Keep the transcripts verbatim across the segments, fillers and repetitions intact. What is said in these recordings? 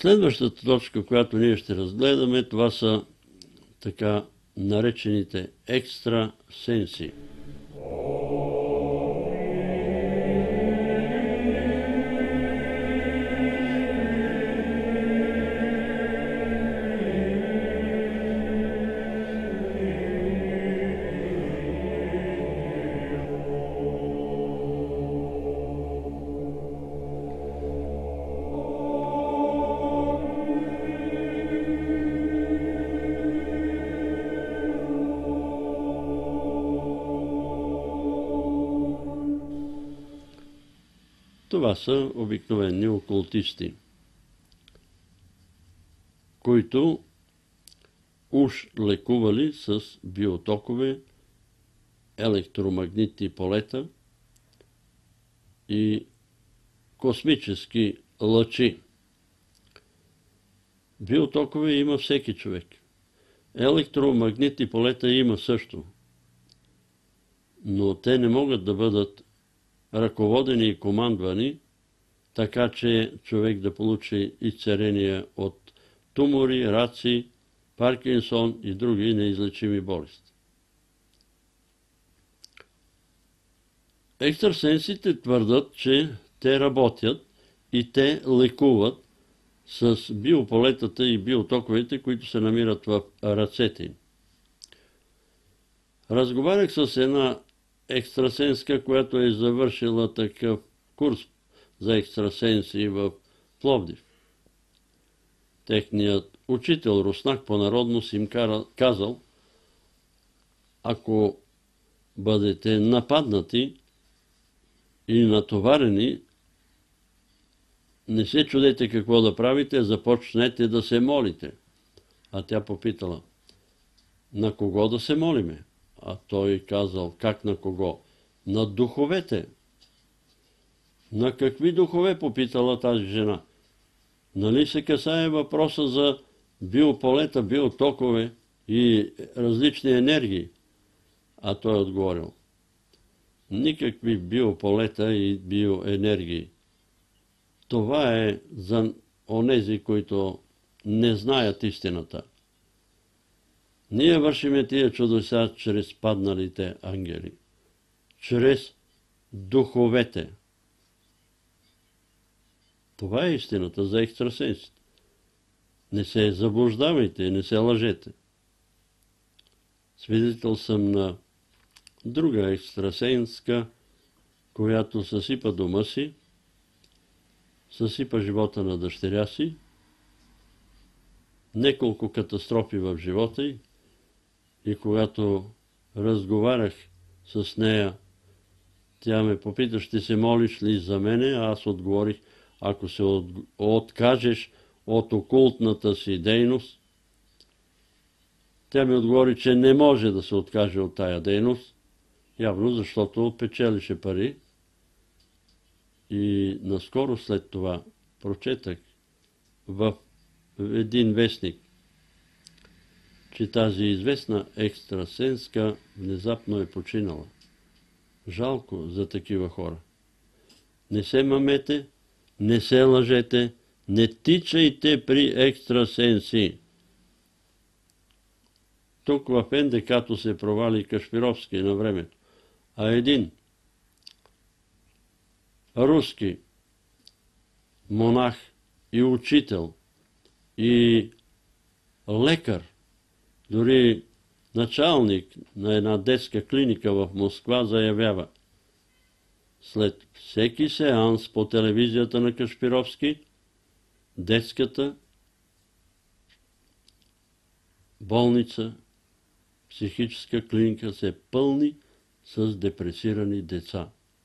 Следващата точка, която ние ще разгледаме, това са така наречените екстрасенси. Това са обикновени окултисти, които уж лекували с биотокове, електромагнитни полета и космически лъчи. Биотокове има всеки човек. Електромагнитни полета има също. Но те не могат да бъдат ръководени и командвани, така че човек да получи изцеление от тумори, раци, Паркинсон и други неизлечими болести. Екстрасенсите твърдат, че те работят и те лекуват с биополетата и биотоковете, които се намират в ръцете им. Разговарях с една екстрасенска, която е завършила такъв курс за екстрасенси в Пловдив. Техният учител, руснак по народност, им казал: ако бъдете нападнати и натоварени, не се чудете какво да правите, започнете да се молите. А тя попитала: на кого да се молиме? А той казал: как на кого? На духовете. На какви духове, попитала тази жена. Нали се касае въпроса за биополета, биотокове и различни енергии? А той отговорил: никакви биополета и биоенергии. Това е за онези, които не знаят истината. Ние вършиме тия чудеса чрез падналите ангели, чрез духовете. Това е истината за екстрасенсите. Не се заблуждавайте, не се лъжете. Свидетел съм на друга екстрасенска, която съсипа дома си, съсипа живота на дъщеря си, неколко катастрофи в живота й, и когато разговарях с нея, тя ме попита: ще се молиш ли за мене? Аз отговорих: ако се откажеш от окултната си дейност. Тя ми отговори, че не може да се откаже от тая дейност, явно защото печелише пари. И наскоро след това прочетах в един вестник, че тази известна екстрасенска внезапно е починала. Жалко за такива хора. Не се мамете, не се лъжете, не тичайте при екстрасенси. Тук в Ен Де Ка-то се провали Кашпировски на времето, а един руски монах и учител и лекар, дори началник на една детска клиника в Москва, заявява: след всеки сеанс по телевизията на Кашпировски, детската болница, психическа клиника се пълни с депресирани деца.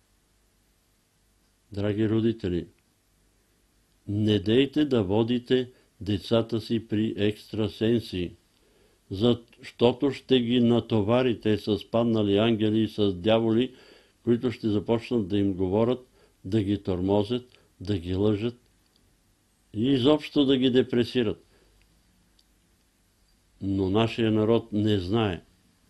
Драги родители, не дейте да водите децата си при екстрасенси, защото ще ги натоварите с паднали ангели и с дяволи, които ще започнат да им говорят, да ги тормозят, да ги лъжат и изобщо да ги депресират. Но нашия народ не знае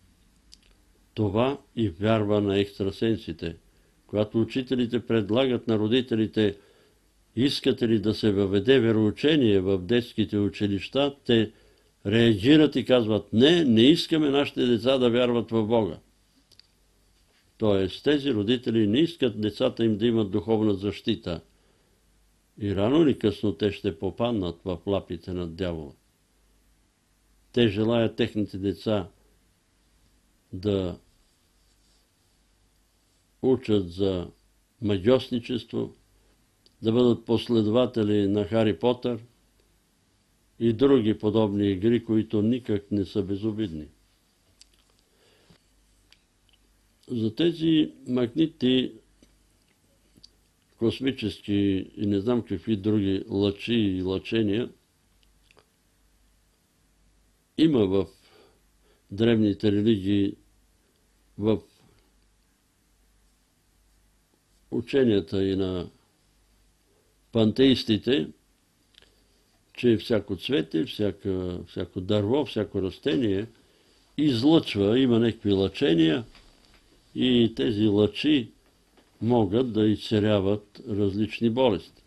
това и вярва на екстрасенсите. Когато учителите предлагат на родителите искате ли да се въведе вероучение в детските училища, те реагират и казват: не, не искаме нашите деца да вярват в Бога. Тоест, тези родители не искат децата им да имат духовна защита. И рано или късно те ще попаднат в лапите на дявола. Те желаят техните деца да учат за магьосничество, да бъдат последователи на Хари Потър и други подобни игри, които никак не са безобидни. За тези магнитни, космически и не знам какви други лъчи и лъчения има в древните религии, в ученията и на пантеистите, че всяко цвете, всяко, всяко дърво, всяко растение излъчва, има някакви лъчения и тези лъчи могат да изцеляват различни болести.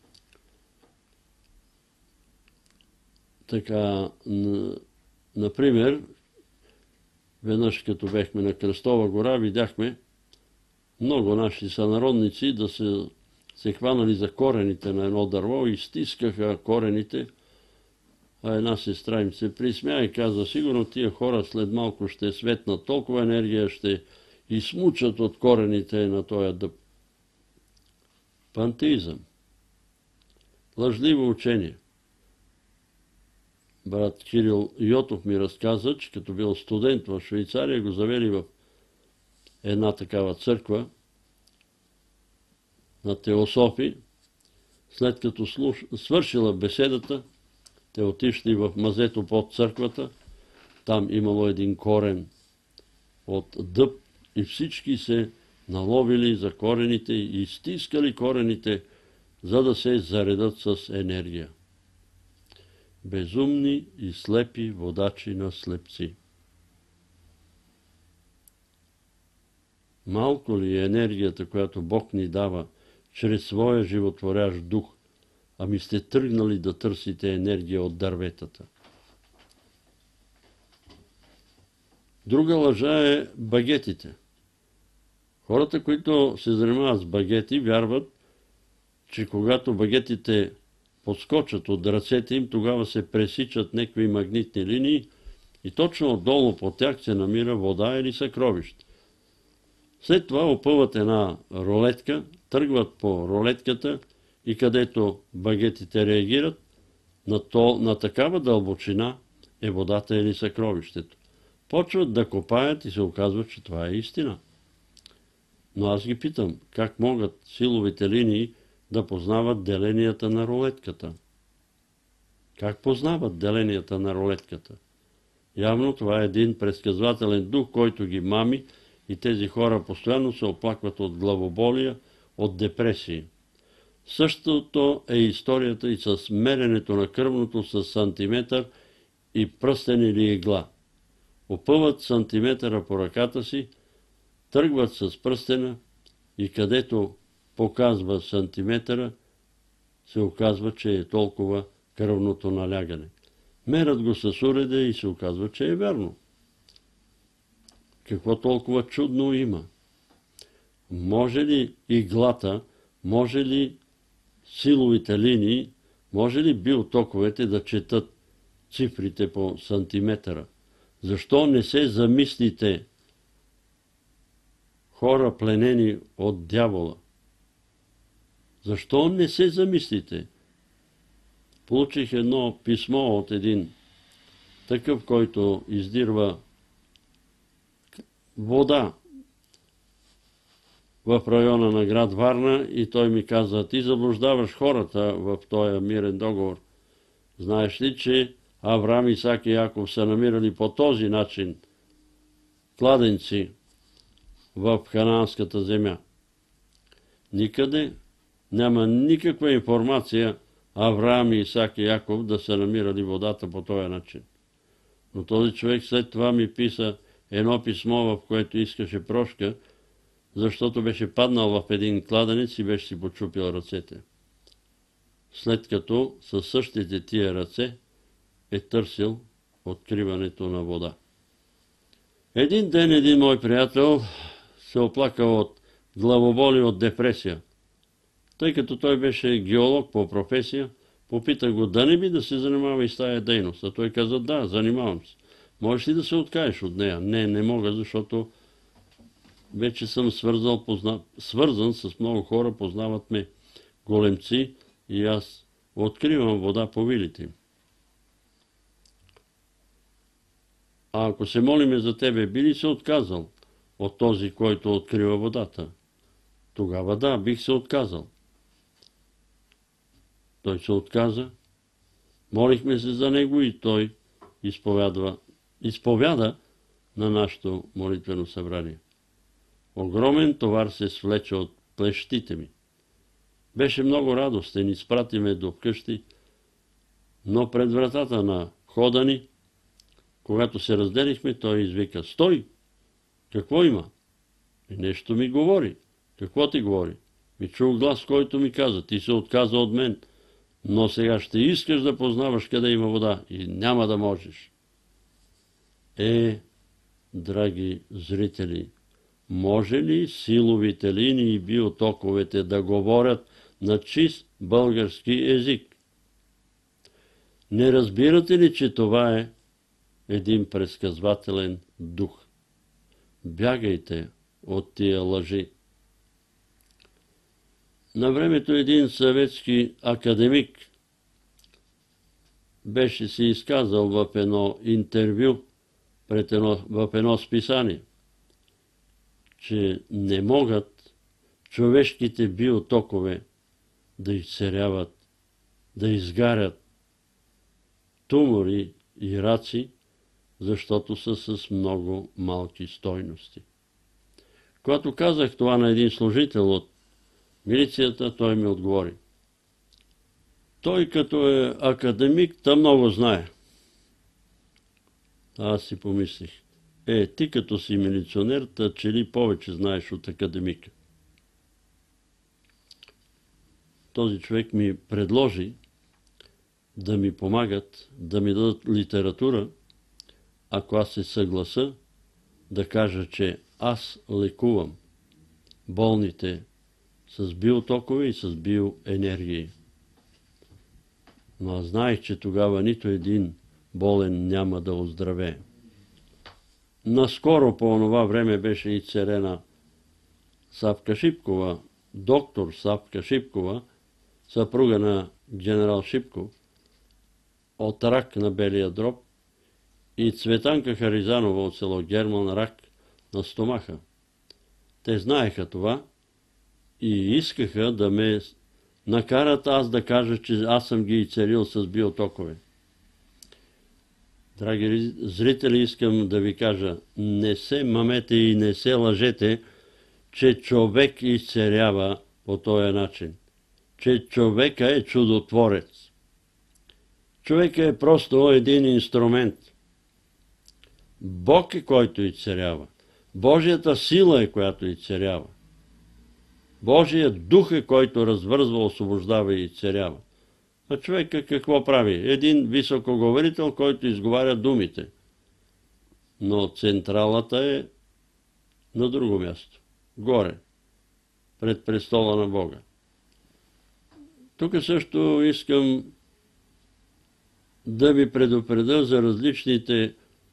Така, например, веднъж като бехме на Кръстова гора, видяхме много наши сънародници да се, се хванали за корените на едно дърво и стискаха корените, а една сестра им се присмя и каза: сигурно тия хора след малко ще светнат, толкова енергия ще измучат от корените на този дъб. Пантеизъм. Лъжливо учение. Брат Кирил Йотов ми разказа, че като бил студент в Швейцария, го завели в една такава църква на теософи. След като слуш... свършила беседата, те отишли в мазето под църквата. Там имало един корен от дъб и всички се наловили за корените и стискали корените, за да се заредат с енергия. Безумни и слепи водачи на слепци. Малко ли е енергията, която Бог ни дава чрез своя животворящ дух, ами сте тръгнали да търсите енергия от дърветата? Друга лъжа е багетите. Хората, които се занимават с багети, вярват, че когато багетите подскочат от ръцете им, тогава се пресичат някакви магнитни линии и точно отдолу по тях се намира вода или съкровище. След това опъват една рулетка, тръгват по рулетката и където багетите реагират, на, то, на такава дълбочина е водата или съкровището. Почват да копаят и се оказва, че това е истина. Но аз ги питам, как могат силовите линии да познават деленията на рулетката? Как познават деленията на рулетката? Явно това е един предсказвателен дух, който ги мами и тези хора постоянно се оплакват от главоболия, от депресии. Същото е историята и с меренето на кръвното с сантиметър и пръстен или игла. Опъват сантиметъра по ръката си, тръгват с пръстена и където показва сантиметъра, се оказва, че е толкова кръвното налягане. Мерят го с уреда и се оказва, че е вярно. Какво толкова чудно има? Може ли иглата, може ли силовите линии, може ли биотоковете да четат цифрите по сантиметъра? Защо не се замислите, хора пленени от дявола? Защо не се замислите? Получих едно писмо от един такъв, който издирва вода в района на град Варна и той ми каза: ти заблуждаваш хората в този мирен договор. Знаеш ли, че Авраам, Исак и Яков са намирали по този начин кладенци в ханаанската земя? Никъде няма никаква информация Авраам, Исак и Яков да са намирали водата по този начин. Но този човек след това ми писа едно писмо, в което искаше прошка, защото беше паднал в един кладенец и беше си почупил ръцете. след като със същите тия ръце е търсил откриването на вода. Един ден един мой приятел се оплакал от главоболи, от депресия. Тъй като той беше геолог по професия, попита го да не би да се занимава и с тая дейност. А той каза: да, занимавам се. Можеш ли да се откажеш от нея? Не, не мога, защото вече съм свързал, позна... свързан с много хора, познават ме големци и аз откривам вода по вилите им. А ако се молиме за тебе, би ли се отказал от този, който открива водата? Тогава да, бих се отказал. Той се отказа. Молихме се за него и той изповядва, изповяда на нашето молитвено събрание. Огромен товар се свлече от плещите ми. Беше много радостен, изпрати ме до вкъщи, но пред вратата на хода ни, когато се разделихме, той извика: стой! Какво има? И нещо ми говори. Какво ти говори? Ми чух глас, който ми каза: ти се отказа от мен, но сега ще искаш да познаваш къде има вода и няма да можеш. Е, драги зрители, може ли силовите линии и биотоковете да говорят на чист български език? Не разбирате ли, че това е един предсказвателен дух? Бягайте от тия лъжи. На времето един съветски академик беше си изказал в едно интервю пред едно, в едно списание, че не могат човешките биотокове да изцеряват, да изгарят тумори и раци, защото са с много малки стойности. Когато казах това на един служител от милицията, той ми отговори: той като е академик, та много знае. Аз си помислих: е, ти като си милиционер, та че ли повече знаеш от академика? Този човек ми предложи да ми помагат, да ми дадат литература, ако аз се съгласа да кажа, че аз лекувам болните с биотокове и с биоенергии. Но аз знаех, че тогава нито един болен няма да оздравее. Наскоро по онова време беше изцерена Савка Шипкова, доктор Савка Шипкова, съпруга на генерал Шипков, от рак на белия дроб, и Цветанка Харизанова от село Герман, рак на стомаха. Те знаеха това и искаха да ме накарат аз да кажа, че аз съм ги изцелил с биотокове. Драги зрители, искам да ви кажа: не се мамете и не се лъжете, че човек изцерява по този начин. Че човека е чудотворец. Човека е просто един инструмент. Бог е, който изцерява. Божията сила е, която изцерява. Божият дух е, който развързва, освобождава и изцерява. А човека какво прави? Един високоговорител, който изговаря думите. Но централата е на друго място. Горе. Пред престола на Бога. Тук също искам да ви предупредя за различните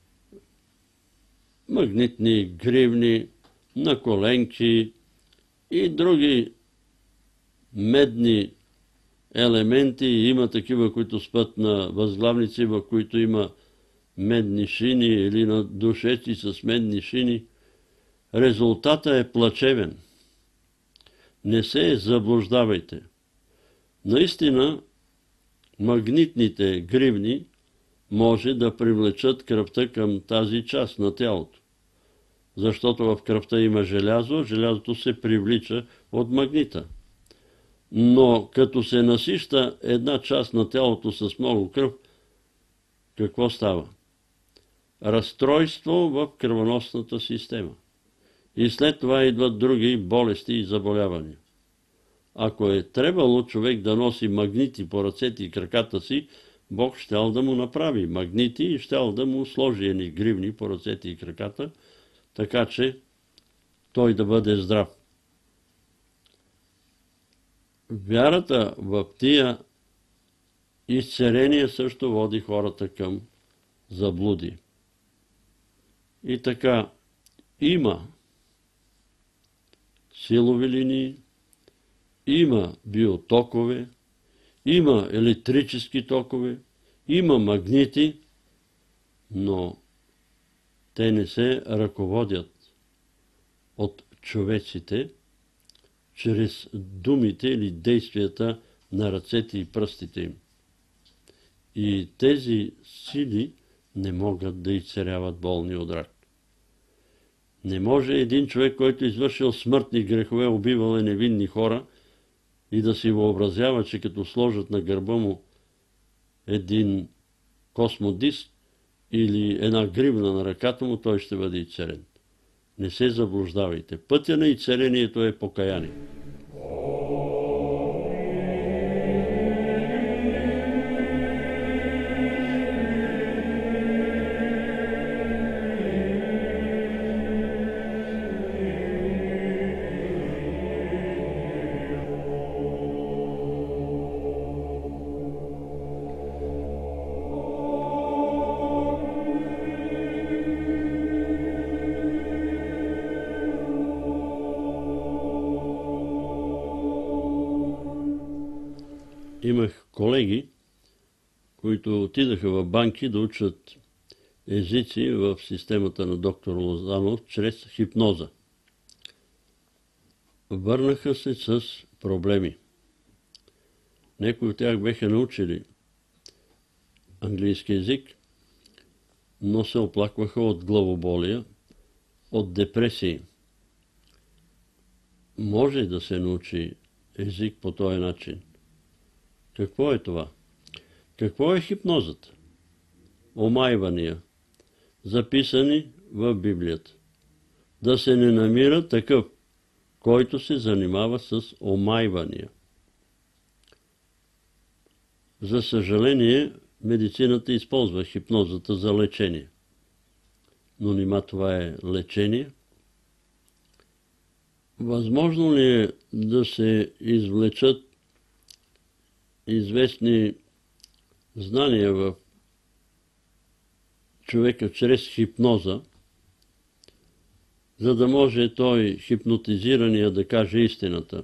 магнитни гривни, наколенки и други медни елементи. Има такива, които спът на възглавници, в които има медни шини, или на душеци с медни шини. Резултата е плачевен. Не се заблуждавайте. Наистина, магнитните гривни може да привлечат кръвта към тази част на тялото. Защото в кръвта има желязо, желязото се привлича от магнита. Но като се насища една част на тялото с много кръв, какво става? Разстройство в кръвоносната система. И след това идват други болести и заболявания. Ако е трябвало човек да носи магнити по ръцете и краката си, Бог щял да му направи магнити и щял да му сложи едни гривни по ръцете и краката, така че той да бъде здрав. Вярата в тия изцеления също води хората към заблуди. И така, има силови линии, има биотокове, има електрически токове, има магнити, но те не се ръководят от човеците чрез думите или действията на ръцете и пръстите им. И тези сили не могат да изцеляват болни от рак. Не може един човек, който извършил смъртни грехове, убивал е невинни хора, и да си въобразява, че като сложат на гърба му един космодиск или една гривна на ръката му, той ще бъде изцелен. Не се заблуждавайте. Пътя на изцелението е покаяние. Имах колеги, които отидаха в банки да учат езици в системата на доктор Лозанов чрез хипноза. Върнаха се с проблеми. Някои от тях беха научили английски език, но се оплакваха от главоболия, от депресии. Може да се научи език по този начин. Какво е това? Какво е хипнозата? Омайвания, записани в Библията. Да се не намира такъв, който се занимава с омайвания. За съжаление, медицината използва хипнозата за лечение. Но нима това е лечение? Възможно ли е да се извлечат известни знания в човека чрез хипноза, за да може той хипнотизирания да каже истината?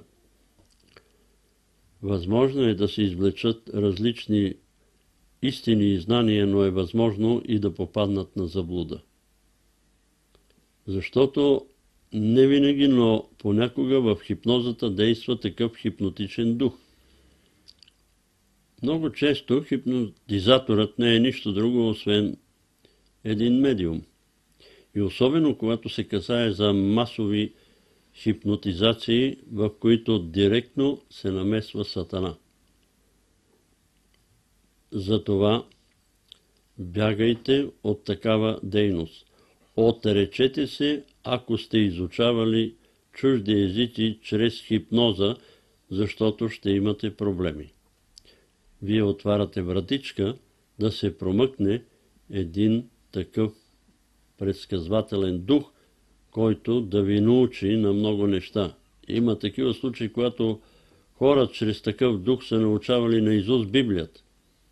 Възможно е да се извлечат различни истини и знания, но е възможно и да попаднат на заблуда. Защото не винаги, но понякога в хипнозата действа такъв хипнотичен дух. Много често хипнотизаторът не е нищо друго, освен един медиум. И особено когато се касае за масови хипнотизации, в които директно се намесва Сатана. Затова бягайте от такава дейност. Отречете се, ако сте изучавали чужди езици чрез хипноза, защото ще имате проблеми. Вие отваряте вратичка да се промъкне един такъв предсказвателен дух, който да ви научи на много неща. Има такива случаи, когато хора чрез такъв дух са научавали наизуст Библията.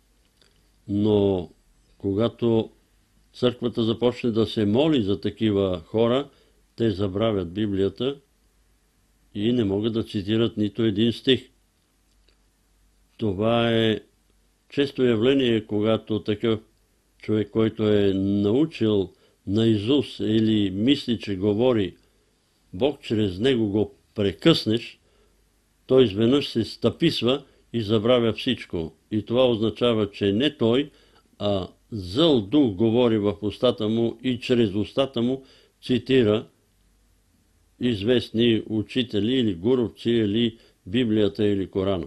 Но когато църквата започне да се моли за такива хора, те забравят Библията и не могат да цитират нито един стих. Това е често явление, когато такъв човек, който е научил наизуст или мисли, че говори, Бог чрез него го прекъснеш, той изведнъж се стъписва и забравя всичко. И това означава, че не той, а зъл дух говори в устата му и чрез устата му цитира известни учители или гуровци, или Библията, или Корана.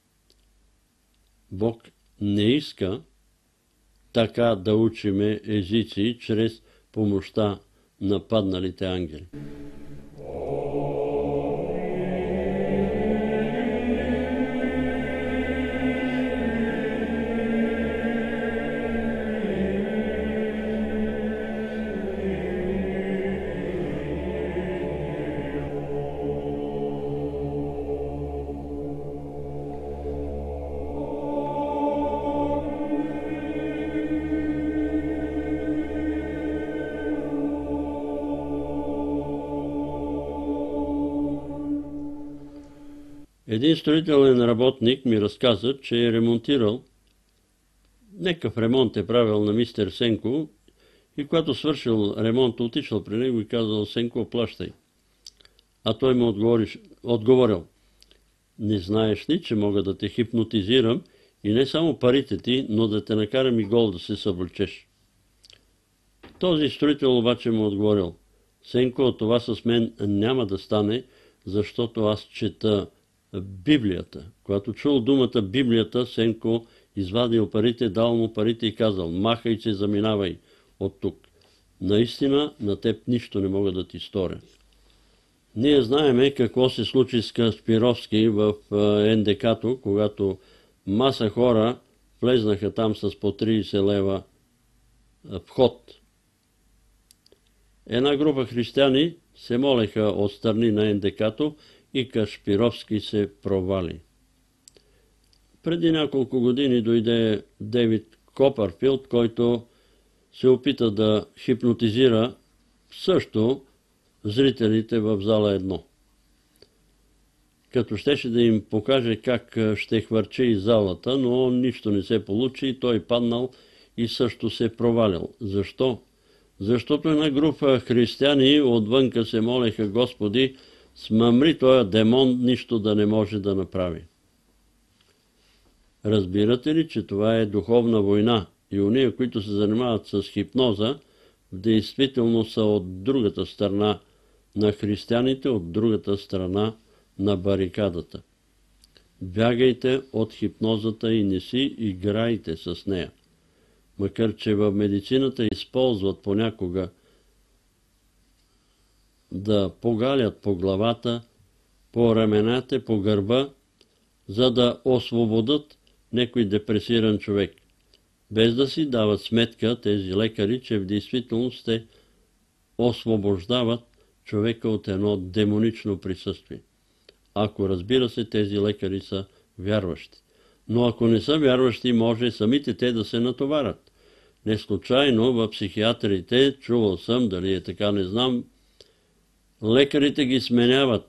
Бог не иска така да учиме езици чрез помощта на падналите ангели. Един строителен работник ми разказа, че е ремонтирал, некъв ремонт е правил на мистер Сенко и когато свършил ремонт, отишъл при него и казал: Сенко, плащай. А той му отговорил: не знаеш ли, че мога да те хипнотизирам и не само парите ти, но да те накарам и гол да се съблечеш. Този строител обаче му отговорил: Сенко, това с мен няма да стане, защото аз чета Библията. Когато чул думата Библията, Сенко извадил парите, дал му парите и казал: махай се, заминавай от тук. Наистина на теб нищо не мога да ти сторя. Ние знаеме какво се случи с Каспировски в Ен Де Ка-то, когато маса хора влезнаха там с по трийсет лева вход. Една група християни се молеха отстрани на Ен Де Ка-то и Каспировски се провали. Преди няколко години дойде Дейвид Копърфилд, който се опита да хипнотизира също зрителите в зала едно. Като щеше да им покаже как ще хвърчи из залата, но нищо не се получи и той паднал и също се провалил. Защо? Защото една група християни отвънка се молеха: Господи, смъмри този демон, нищо да не може да направи. Разбирате ли, че това е духовна война и уния, които се занимават с хипноза, в действителност са от другата страна на християните, от другата страна на барикадата. Бягайте от хипнозата и не си играйте с нея. Макар че в медицината използват понякога да погалят по главата, по рамената, по гърба, за да освободят некой депресиран човек. Без да си дават сметка тези лекари, че в действителност те освобождават човека от едно демонично присъствие. Ако, разбира се, тези лекари са вярващи. Но ако не са вярващи, може самите те да се натоварят. Не случайно в психиатрите, чувал съм, дали е така, не знам, лекарите ги сменяват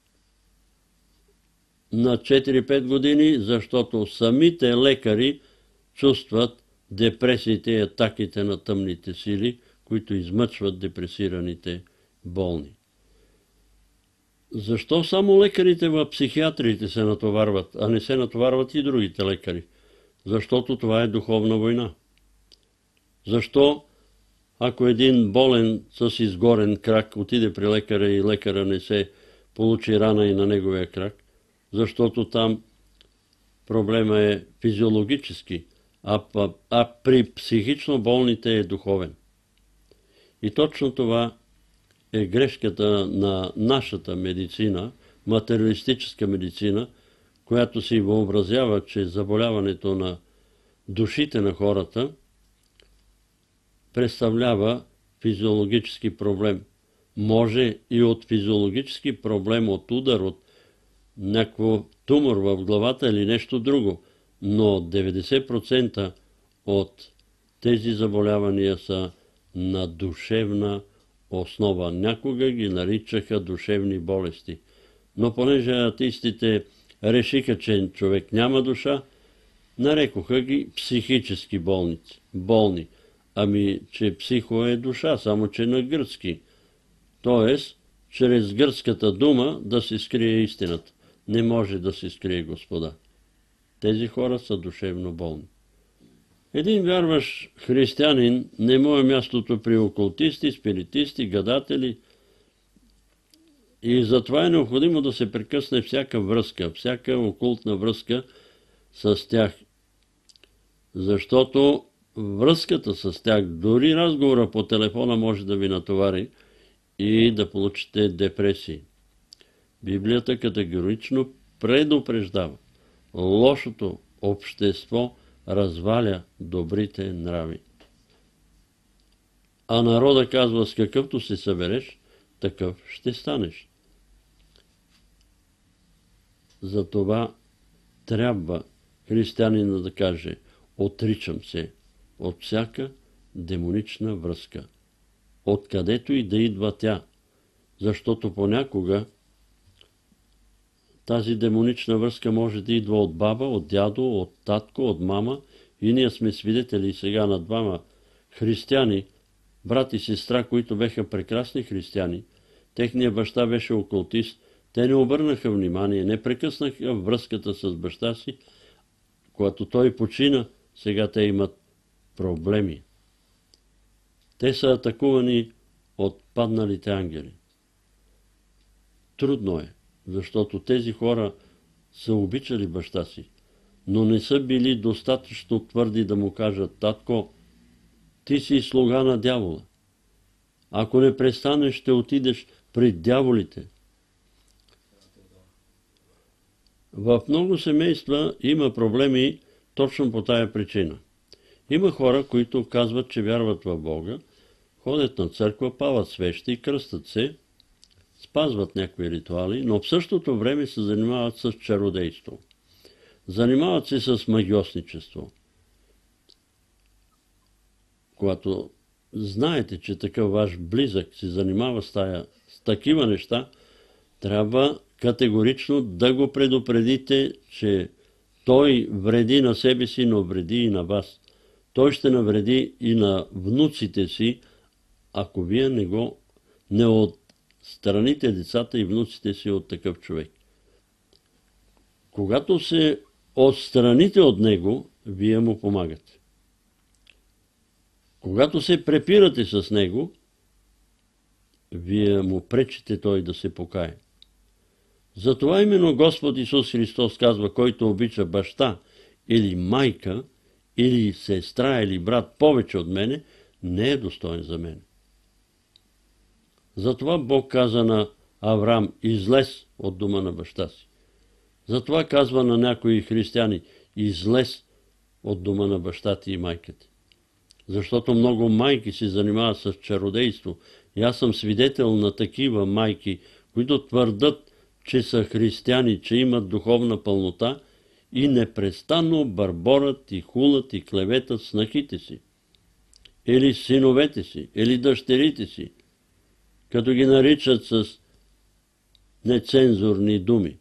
на четири-пет години, защото самите лекари чувстват депресиите и атаките на тъмните сили, които измъчват депресираните болни. Защо само лекарите в психиатриите се натоварват, а не се натоварват и другите лекари? Защото това е духовна война. Защо, ако един болен с изгорен крак отиде при лекаря и лекаря не се получи рана и на неговия крак? Защото там проблема е физиологически, а, а при психично болните е духовен. И точно това е грешката на нашата медицина, материалистическа медицина, която си въобразява, че заболяването на душите на хората представлява физиологически проблем. Може и от физиологически проблем, от удар, от някакво тумор в главата или нещо друго, но деветдесет процента от тези заболявания са на душевна основа. Някога ги наричаха душевни болести. Но понеже атеистите решиха, че човек няма душа, нарекоха ги психически болници, болни. Ами, че психо е душа, само че на гръцки. Тоест, чрез гръцката дума да се скрие истината. Не може да се скрие, Господа. Тези хора са душевно болни. Един вярващ християнин не му е мястото при окултисти, спиритисти, гадатели. И затова е необходимо да се прекъсне всяка връзка, всяка окултна връзка с тях. Защото връзката с тях, дори разговора по телефона може да ви натовари и да получите депресии. Библията категорично предупреждава. Лошото общество разваля добрите нрави. А народа казва: с какъвто се събереш, такъв ще станеш. Затова трябва християнина да каже: отричам се от всяка демонична връзка, откъдето и да идва тя, защото понякога Тази демонична връзка може да идва от баба, от дядо, от татко, от мама. И ние сме свидетели сега на двама християни, брат и сестра, които беха прекрасни християни. Техният баща беше окултист. Те не обърнаха внимание, не прекъснаха връзката с баща си. Когато той почина, сега те имат проблеми. Те са атакувани от падналите ангели. Трудно е, защото тези хора са обичали баща си, но не са били достатъчно твърди да му кажат: татко, ти си слуга на дявола. Ако не престанеш, ще отидеш при дяволите. В много семейства има проблеми точно по тая причина. Има хора, които казват, че вярват в Бога, ходят на църква, палят свещи, кръстат се, спазват някакви ритуали, но в същото време се занимават с чародейство. Занимават се с магиосничество. Когато знаете, че такъв ваш близък се занимава с, тая, с такива неща, трябва категорично да го предупредите, че той вреди на себе си, но вреди и на вас. Той ще навреди и на внуците си, ако вие не го не отстраните децата и внуците си от такъв човек. Когато се отстраните от него, вие му помагате. Когато се препирате с него, вие му пречите той да се покае. Затова именно Господ Исус Христос казва: който обича баща или майка, или сестра, или брат повече от мене, не е достоен за мен. Затова Бог каза на Авраам: излез от дома на баща си. Затова казва на някои християни: излез от дома на баща ти и майката. Защото много майки се занимават с чародейство. И аз съм свидетел на такива майки, които твърдат, че са християни, че имат духовна пълнота и непрестанно бърборят и хулят и клеветат снахите си, или синовете си, или дъщерите си, като ги наричат с нецензурни думи.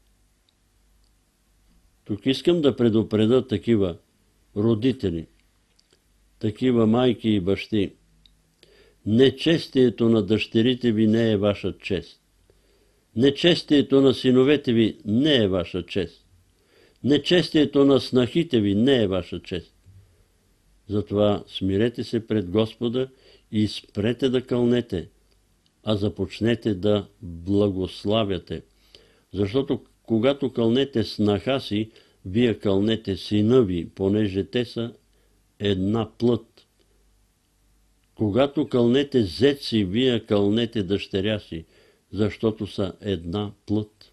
Тук искам да предупредя такива родители, такива майки и бащи. Нечестието на дъщерите ви не е ваша чест. Нечестието на синовете ви не е ваша чест. Нечестието на снахите ви не е ваша чест. Затова смирете се пред Господа и спрете да кълнете, а започнете да благославяте. Защото когато кълнете снаха си, вие кълнете сина ви, понеже те са една плът. Когато кълнете зет си, вие кълнете дъщеря си, защото са една плът.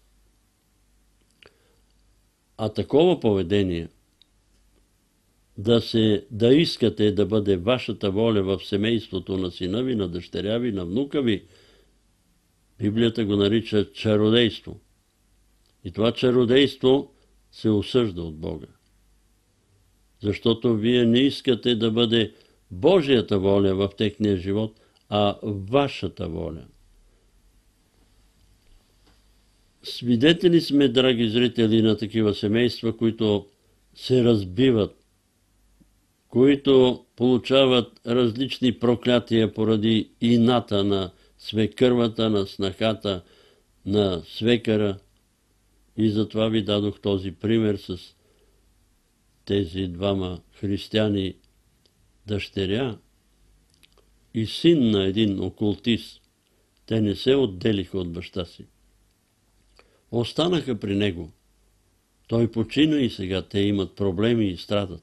А такова поведение, да, се, да искате да бъде вашата воля в семейството на сина ви, на дъщеря ви, на внука ви, Библията го нарича чародейство. И това чародейство се осъжда от Бога. Защото вие не искате да бъде Божията воля в техния живот, а вашата воля. Свидетели сме, драги зрители, на такива семейства, които се разбиват, които получават различни проклятия поради ината на свекървата, на снахата, на свекъра. И затова ви дадох този пример с тези двама християни, дъщеря и син на един окултист. Те не се отделиха от баща си. Останаха при него. Той почина и сега те имат проблеми и страдат.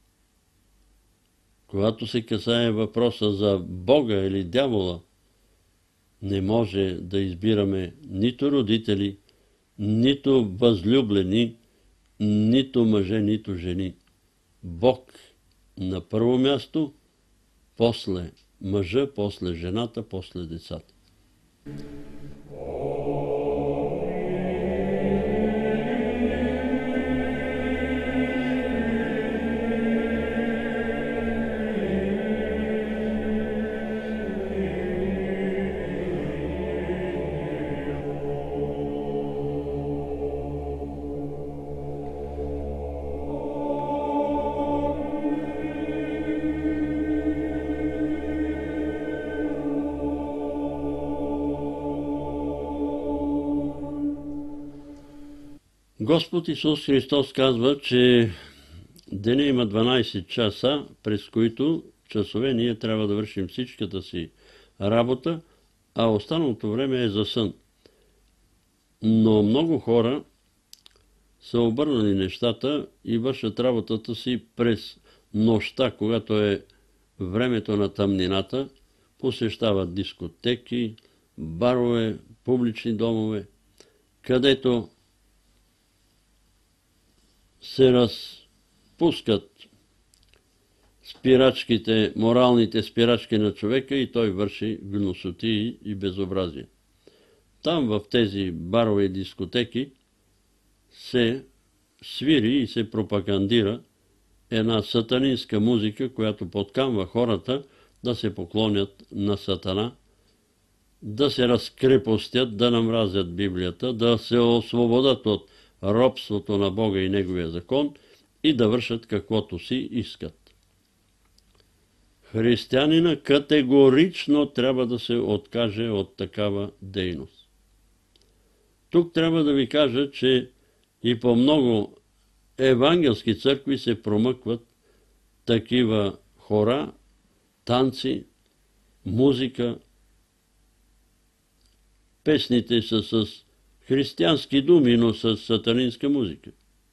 Когато се касае въпроса за Бога или дявола, не може да избираме нито родители, нито възлюблени, нито мъже, нито жени. Бог на първо място, после мъжа, после жената, после децата. Господ Исус Христос казва, че деня има дванайсет часа, през които часове ние трябва да вършим всичката си работа, а останалото време е за сън. Но много хора са обърнали нещата и вършат работата си през нощта, когато е времето на тъмнината, посещават дискотеки, барове, публични домове, където се разпускат спирачките, моралните спирачки на човека и той върши гнусотии и безобразие. Там в тези барове и дискотеки се свири и се пропагандира една сатанинска музика, която подкамва хората да се поклонят на Сатана, да се разкрепостят, да намразят Библията, да се освободят от робството на Бога и Неговия закон и да вършат каквото си искат. Християнина категорично трябва да се откаже от такава дейност. Тук трябва да ви кажа, че и по много евангелски църкви се промъкват такива хора, танци, музика. Песните са с християнски думи, но с сатанинска музика.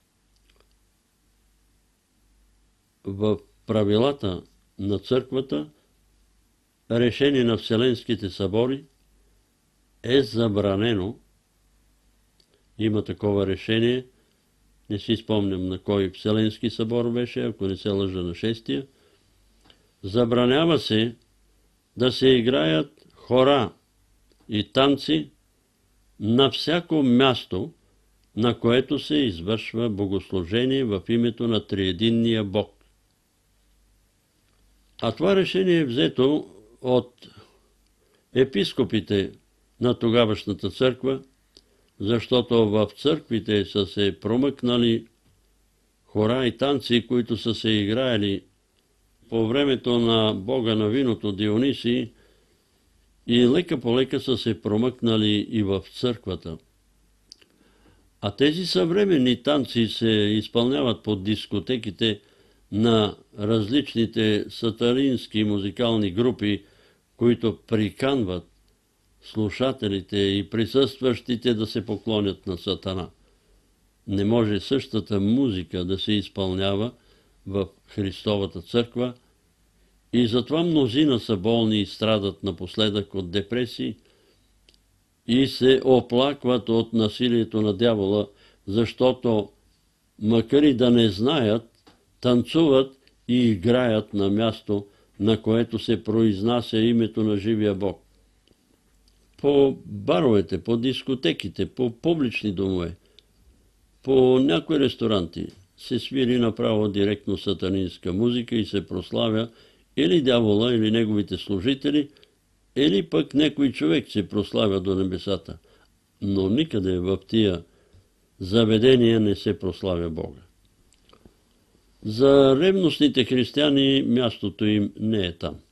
В правилата на църквата, решение на Вселенските събори, е забранено. Има такова решение, не си спомням на кой Вселенски събор беше, ако не се лъжа на шестия. Забранява се да се играят хора и танци на всяко място, на което се извършва богослужение в името на триединния Бог. А това решение е взето от епископите на тогавашната църква, защото в църквите са се промъкнали хора и танци, които са се играели по времето на бога на виното Дионисий и лека по лека са се промъкнали и в църквата. А тези съвременни танци се изпълняват по дискотеките на различните сатанински музикални групи, които приканват слушателите и присъстващите да се поклонят на Сатана. Не може същата музика да се изпълнява в Христовата църква и затова мнозина са болни и страдат напоследък от депресии и се оплакват от насилието на дявола, защото макар и да не знаят, танцуват и играят на място, на което се произнася името на живия Бог. По баровете, по дискотеките, по публични домове, по някои ресторанти се свири направо директно сатанинска музика и се прославя или дявола, или неговите служители, или пък някой човек се прославя до небесата. Но никъде в тия заведения не се прославя Бога. За ревностните християни мястото им не е там.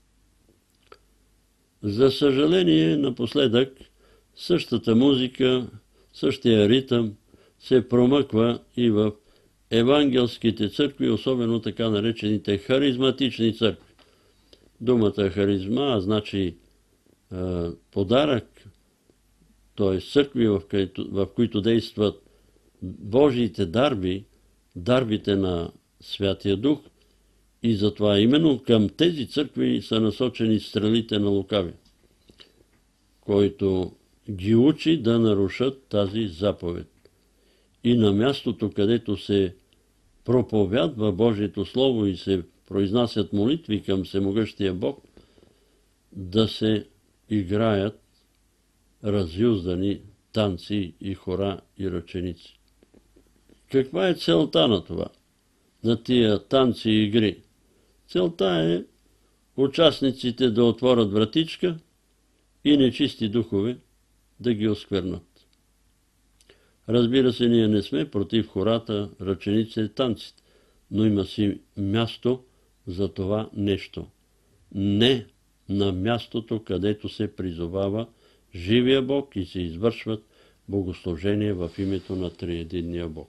За съжаление, напоследък същата музика, същия ритъм се промъква и в евангелските църкви, особено така наречените харизматични църкви. Думата харизма значи е, подарък, т.е. църкви, в които, в които действат Божиите дарби, дарбите на Святия Дух, и затова именно към тези църкви са насочени стрелите на лукави, който ги учи да нарушат тази заповед. И на мястото, където се проповядва Божието Слово и се произнасят молитви към Всемогъщия Бог, да се играят разюздани танци и хора и ръченици. Каква е целта на това? На тия танци и игри? Целта е участниците да отворят вратичка и нечисти духове да ги осквернат. Разбира се, ние не сме против хората, ръчениците и танците, но има си място за това нещо. Не на мястото, където се призовава живия Бог и се извършват богослужение в името на триединния Бог.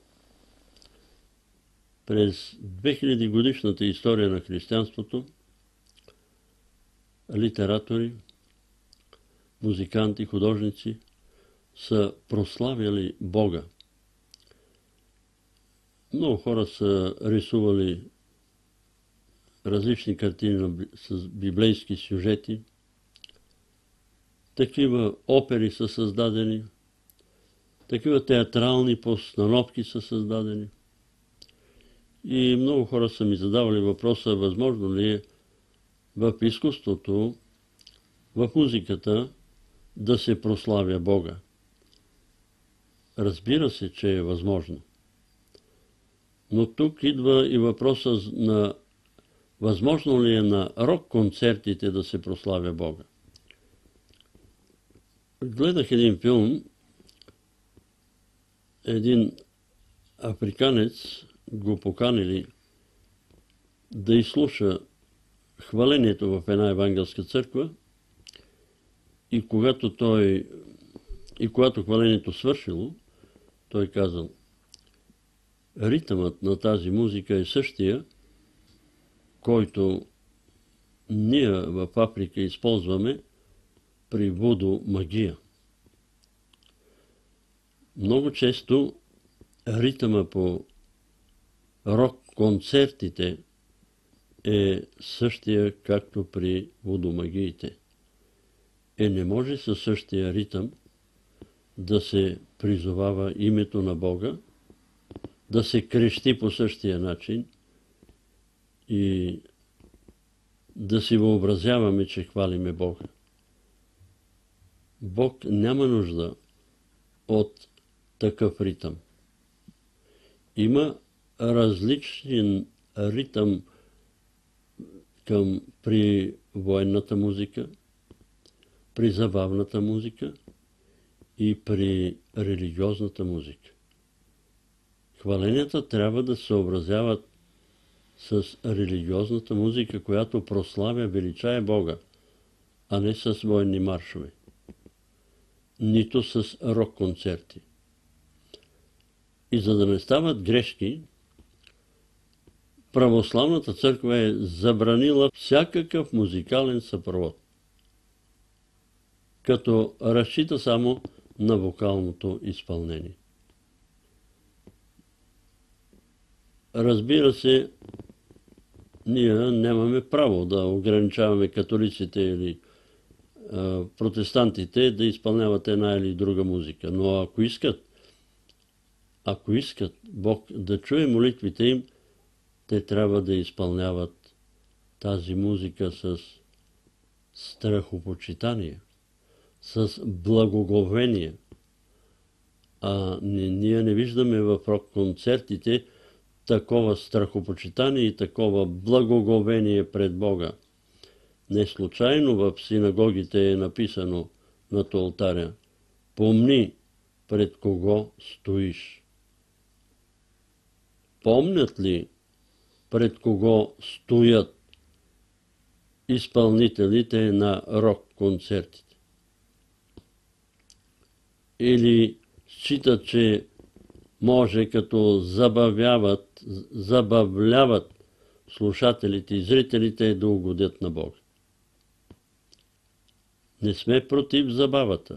През две хиляди годишната история на християнството литератори, музиканти, художници са прославяли Бога. Много хора са рисували различни картини с библейски сюжети. Такива опери са създадени, такива театрални постановки са създадени. И много хора са ми задавали въпроса, възможно ли е в изкуството, в музиката да се прославя Бога. Разбира се, че е възможно. Но тук идва и въпроса на възможно ли е на рок-концертите да се прославя Бога. Гледах един филм, един африканец го поканили да изслуша хвалението в една евангелска църква и когато той и когато хвалението свършило, той казал: ритъмът на тази музика е същия, който ние в Африка използваме при вудо магия. Много често ритъма по рок-концертите е същия, както при водомагиите. Е, не може със същия ритъм да се призовава името на Бога, да се крещи по същия начин и да си въобразяваме, че хвалиме Бога. Бог няма нужда от такъв ритъм. Има различен ритъм към при военната музика, при забавната музика и при религиозната музика. Хваленията трябва да се съобразяват с религиозната музика, която прославя, величае Бога, а не с военни маршове, нито с рок-концерти. И за да не стават грешки, православната църква е забранила всякакъв музикален съпровод, като разчита само на вокалното изпълнение. Разбира се, ние нямаме право да ограничаваме католиците или а, протестантите да изпълняват една или друга музика. Но ако искат, ако искат Бог да чуе молитвите им, те трябва да изпълняват тази музика с страхопочитание, с благоговение. А не, ние не виждаме в рок-концертите такова страхопочитание и такова благоговение пред Бога. Не случайно в синагогите е написано над олтаря: помни пред кого стоиш. Помнят ли пред кого стоят изпълнителите на рок-концертите? Или считат, че може като забавяват, забавляват слушателите и зрителите да угодят на Бога? Не сме против забавата,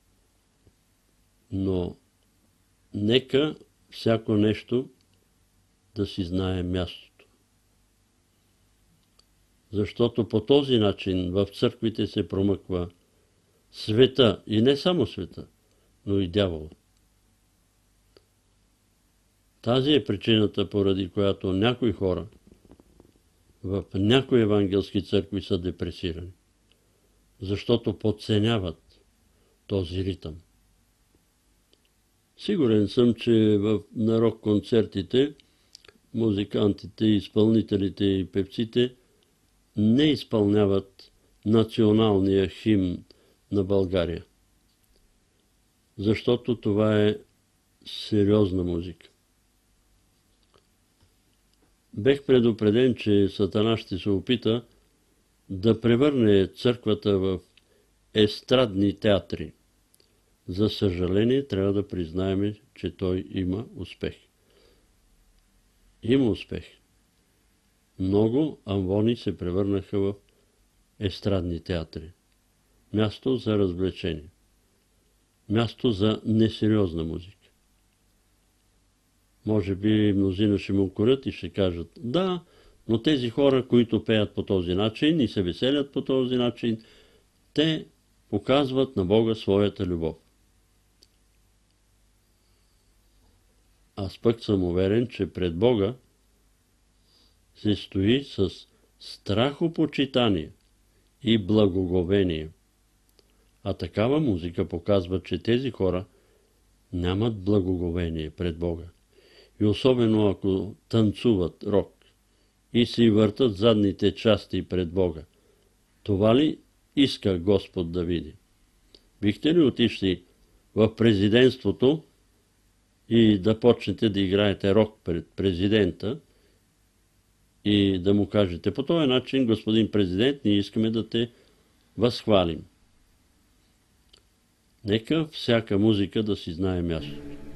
но нека всяко нещо да си знае мястото. Защото по този начин в църквите се промъква света, и не само света, но и дявола. Тази е причината, поради която някои хора в някои евангелски църкви са депресирани. Защото подценяват този ритъм. Сигурен съм, че в на рок-концертите музикантите, изпълнителите и певците не изпълняват националния химн на България. Защото това е сериозна музика. Бех предупреден, че Сатана ще се опита да превърне църквата в естрадни театри, За съжаление, трябва да признаем, че той има успех. Има успех. Много амвони се превърнаха в естрадни театри. Място за развлечение. Място за несериозна музика. Може би мнозина ще му укорят и ще кажат: да, но тези хора, които пеят по този начин и се веселят по този начин, те показват на Бога своята любов. Аз пък съм уверен, че пред Бога се стои с страхопочитание и благоговение. А такава музика показва, че тези хора нямат благоговение пред Бога. И особено ако танцуват рок и си въртат задните части пред Бога. Това ли иска Господ да види? Бихте ли отишли в президентството и да почнете да играете рок пред президента и да му кажете: по този начин, господин президент, ние искаме да те възхвалим. Нека всяка музика да си знае място.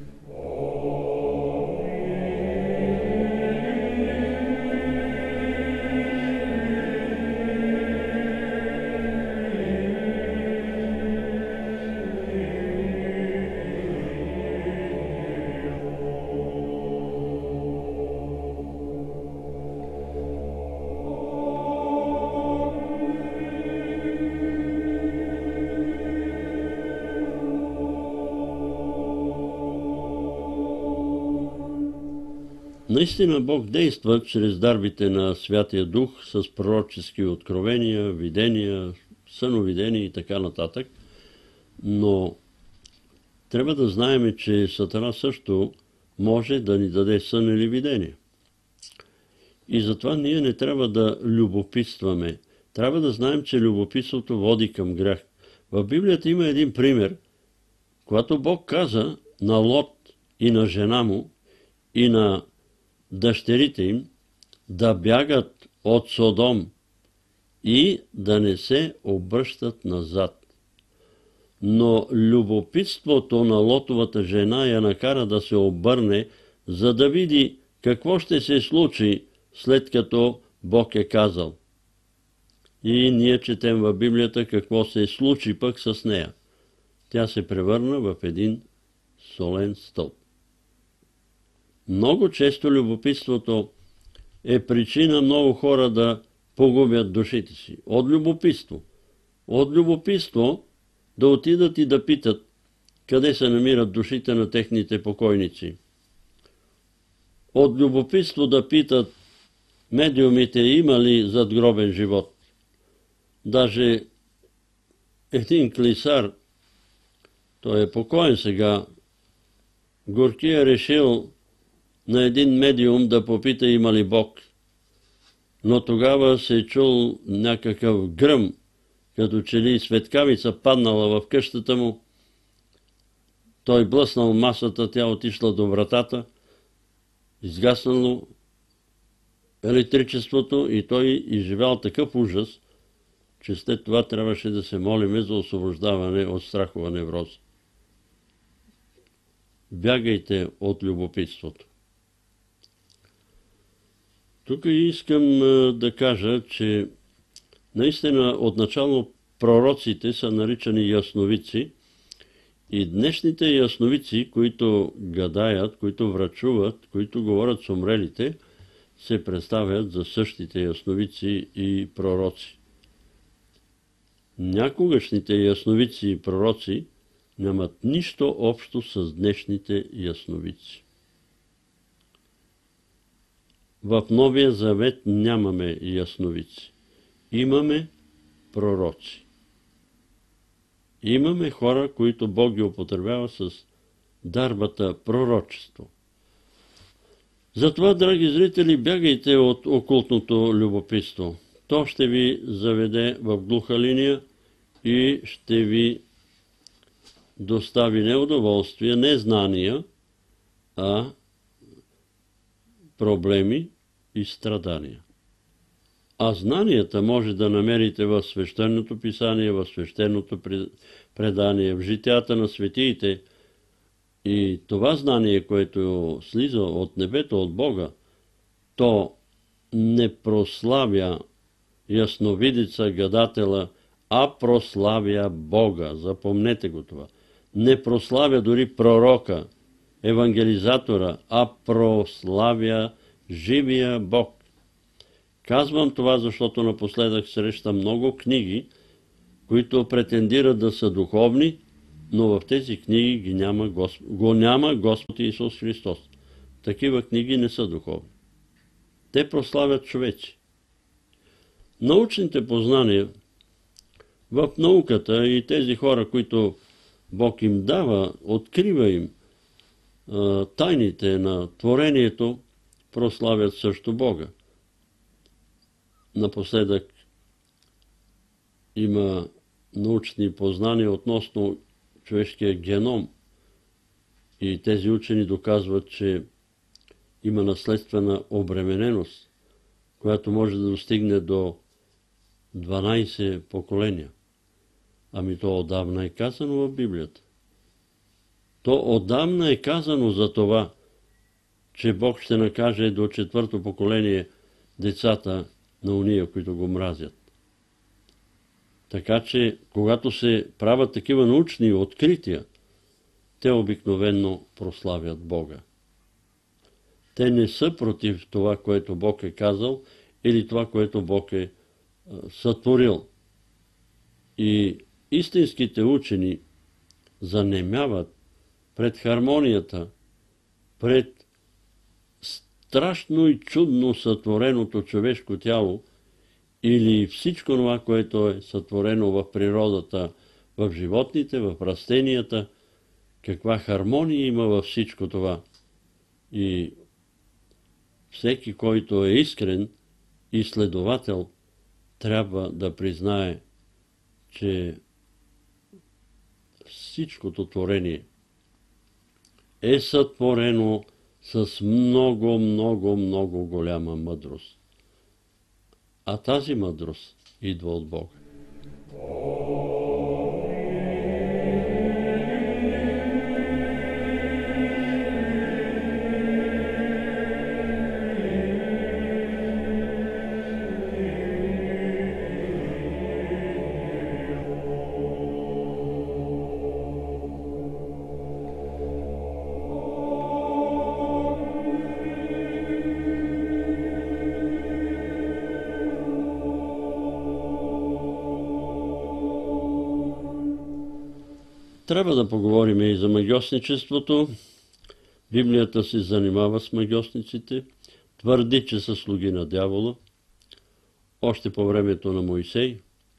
Наистина Бог действа чрез дарбите на Святия Дух с пророчески откровения, видения, съновидения и така нататък, но трябва да знаем, че Сатана също може да ни даде сън или видение. И затова ние не трябва да любопитстваме. Трябва да знаем, че любопитството води към грях. В Библията има един пример, когато Бог каза на Лот и на жена му и на дъщерите им да бягат от Содом и да не се обръщат назад. Но любопитството на Лотовата жена я накара да се обърне, за да види какво ще се случи, след като Бог е казал. И ние четем в Библията какво се случи пък с нея. Тя се превърна в един солен стълб. Много често любопитството е причина много хора да погубят душите си. От любопитство. От любопитство да отидат и да питат къде се намират душите на техните покойници. От любопитство да питат медиумите има ли задгробен живот. Даже един клисар, той е покоен сега, горкия решил на един медиум да попита има ли Бог. Но тогава се е чул някакъв гръм, като че ли светкавица паднала в къщата му. Той блъснал масата, тя отишла до вратата, изгаснало електричеството и той изживял такъв ужас, че след това трябваше да се молиме за освобождаване от страхова невроза. Бягайте от любопитството. Тук искам да кажа, че наистина отначало пророците са наричани ясновици и днешните ясновици, които гадаят, които врачуват, които говорят с умрелите, се представят за същите ясновици и пророци. Някогашните ясновици и пророци нямат нищо общо с днешните ясновици. В Новия Завет нямаме ясновици. Имаме пророци. Имаме хора, които Бог ги употребява с дарбата пророчество. Затова, драги зрители, бягайте от окултното любопитство. То ще ви заведе в глуха линия и ще ви достави не удоволствие, не знания, а проблеми и страдания. А знанията може да намерите в свещеното писание, в свещеното предание, в житията на светиите. И това знание, което слиза от небето, от Бога, то не прославя ясновидеца, гадателя, а прославя Бога. Запомнете го това. Не прославя дори пророка, евангелизатора, а прославя живия Бог. Казвам това, защото напоследък срещам много книги, които претендират да са духовни, но в тези книги ги няма Госп... го няма Господ Исус Христос. Такива книги не са духовни. Те прославят човеци. Научните познания в науката и тези хора, които Бог им дава, открива им а, тайните на творението, прославят също Бога. Напоследък има научни познания относно човешкия геном и тези учени доказват, че има наследствена обремененост, която може да достигне до дванайсет поколения. Ами то отдавна е казано в Библията. То отдавна е казано за това, че Бог ще накаже до четвърто поколение децата на уния, които го мразят. Така че, когато се правят такива научни открития, те обикновенно прославят Бога. Те не са против това, което Бог е казал, или това, което Бог е сътворил. И истинските учени занемяват пред хармонията, пред страшно и чудно сътвореното човешко тяло или всичко това, което е сътворено в природата, в животните, в растенията, каква хармония има във всичко това. И всеки, който е искрен и следовател, трябва да признае, че всичкото творение е сътворено с много, много, много голяма мъдрост. А тази мъдрост идва от Бога. Трябва да поговорим и за магьосничеството. Библията се занимава с магьосниците, твърди, че са слуги на дявола. Още по времето на Моисей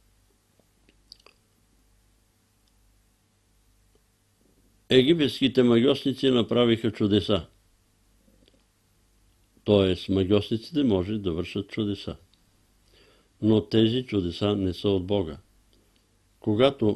египетските магьосници направиха чудеса. Тоест, магьосниците може да вършат чудеса. Но тези чудеса не са от Бога. Когато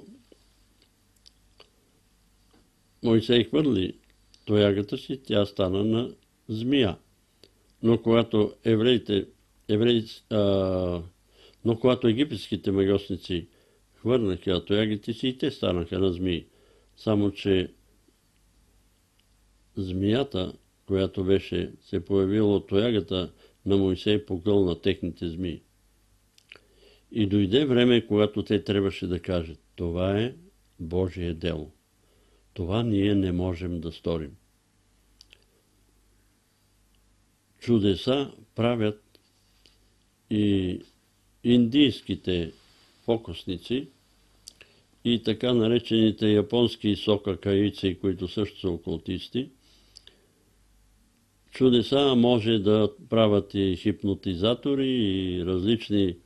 Моисей хвърли тоягата си, тя стана на змия. Но когато евреите, евреи, а, но когато египетските магьосници хвърнаха тоягите си, и те станаха на змии. Само че змията, която беше се появила от тоягата на Моисей, погълна техните змии. И дойде време, когато те трябваше да кажат: това е Божие дело. Това ние не можем да сторим. Чудеса правят и индийските фокусници, и така наречените японски сокакаици, които също са окултисти. Чудеса може да правят и хипнотизатори, и различни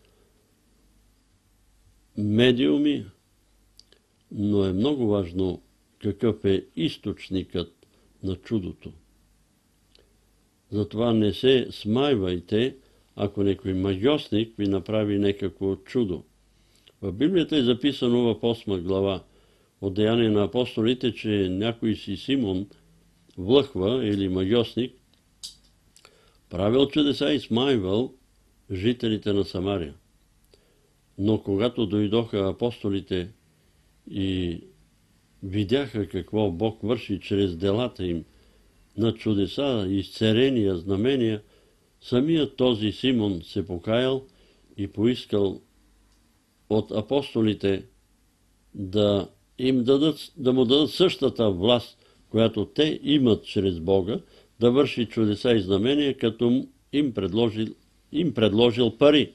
медиуми, но е много важно какъв е източникът на чудото. Затова не се смайвайте, ако някой магьосник ви направи някакво чудо. В Библията е записано в осма глава от Деяния на апостолите, че някой си Симон влъхва или магьосник правил чудеса и смайвал жителите на Самария. Но когато дойдоха апостолите и видяха какво Бог върши чрез делата им, на чудеса, изцерения, знамения, самият този Симон се покаял и поискал от апостолите да им дадат, да му дадат същата власт, която те имат чрез Бога, да върши чудеса и знамения, като им предложил, им предложил пари.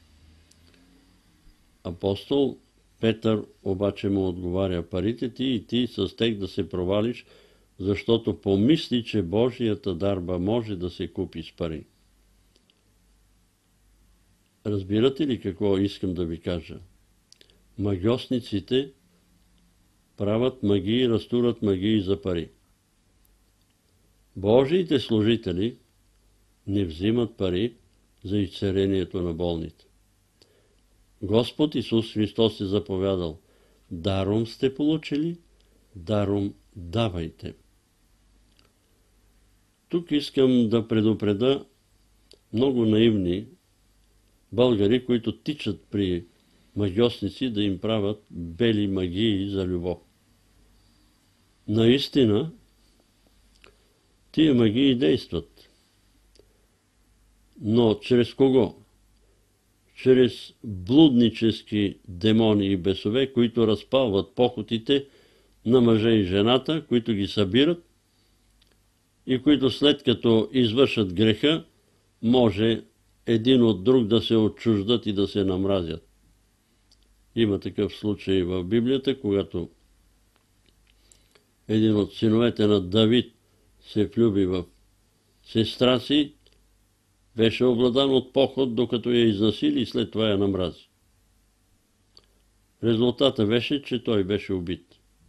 Апостол Петър обаче му отговаря: парите ти и ти с тех да се провалиш, защото помисли, че Божията дарба може да се купи с пари. Разбирате ли какво искам да ви кажа? Магьосниците правят магии, разтурят магии за пари. Божиите служители не взимат пари за изцелението на болните. Господ Исус Христос е заповядал: даром сте получили, даром давайте. Тук искам да предупреда много наивни българи, които тичат при магьосници да им правят бели магии за любов. Наистина, тия магии действат. Но чрез кого? Чрез блуднически демони и бесове, които разпалват похотите на мъжа и жената, които ги събират и които след като извършат греха, може един от друг да се отчуждат и да се намразят. Има такъв случай в Библията, когато един от синовете на Давид се влюби в сестра си, беше обладан от похот, докато я изнасили и след това я намрази. Резултата беше, че той беше убит.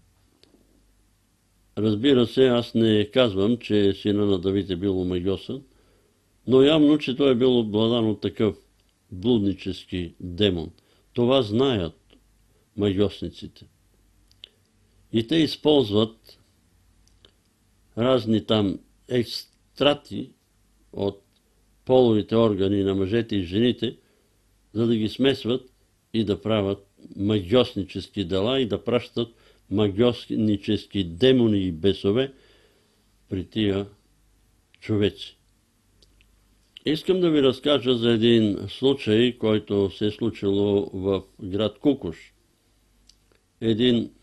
Разбира се, аз не казвам, че сина на Давид е бил омагьосан, но явно, че той е бил обладан от такъв блуднически демон. Това знаят магьосниците. И те използват разни там екстрати от половите органи на мъжете и жените, за да ги смесват и да правят магьоснически дела и да пращат магьоснически демони и бесове при тия човеци. Искам да ви разкажа за един случай, който се е случило в град Кукуш. Един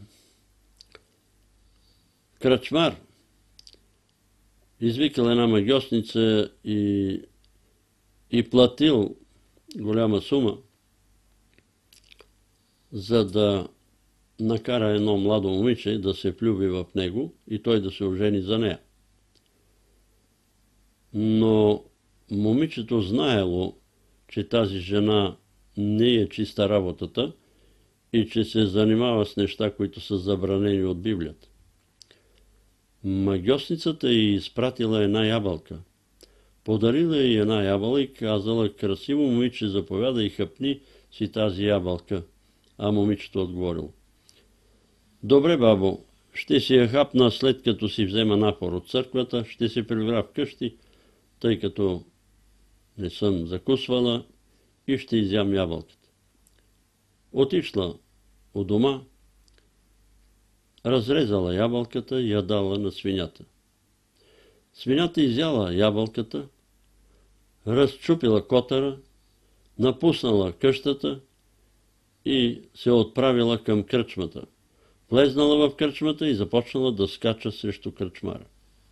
кръчмар извикал една магьосница и, и платил голяма сума, за да накара едно младо момиче да се влюби в него и той да се ожени за нея. Но момичето знаело, че тази жена не е чиста работата и че се занимава с неща, които са забранени от Библията. Магьосницата й изпратила една ябълка. Подарила й една ябълка и казала: красиво момиче, заповядай и хъпни си тази ябълка. А момичето отговорило: добре, бабо, ще си я хапна след като си взема напор от църквата, ще се прибра вкъщи, тъй като не съм закусвала и ще изям ябълката. Отишла у дома, разрезала ябълката и я дала на свинята. Свинята изяла ябълката, разчупила котара, напуснала къщата и се отправила към кръчмата. Влезнала в кръчмата и започнала да скача срещу кръчмара.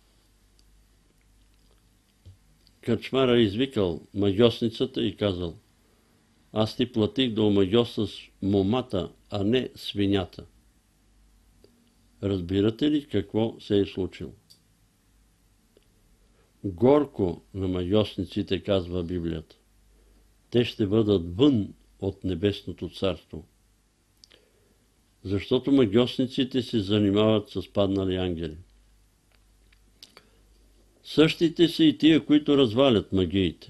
Кръчмара извикал магьосницата и казал: аз ти платих да омагьосаш момата, а не свинята. Разбирате ли какво се е случило? Горко на магьосниците, казва Библията. Те ще бъдат вън от небесното царство. Защото магьосниците се занимават с паднали ангели. Същите са и тия, които развалят магиите.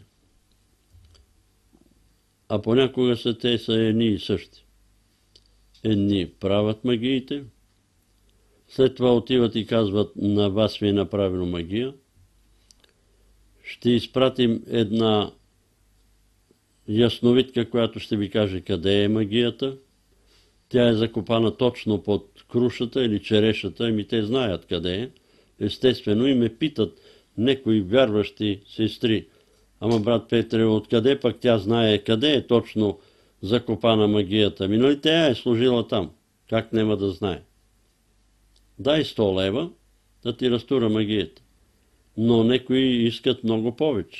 А понякога са те са едни и същи. Едни правят магиите, след това отиват и казват: на вас ви е направено магия. Ще изпратим една ясновидка, която ще ви каже къде е магията. Тя е закопана точно под крушата или черешата, ами те знаят къде е. Естествено и ме питат некои вярващи сестри: ама брат Петре, откъде пък тя знае къде е точно закопана магията? Ми нали тя е служила там? Как нема да знае? Дай сто лева да ти разтура магията. Но некои искат много повече.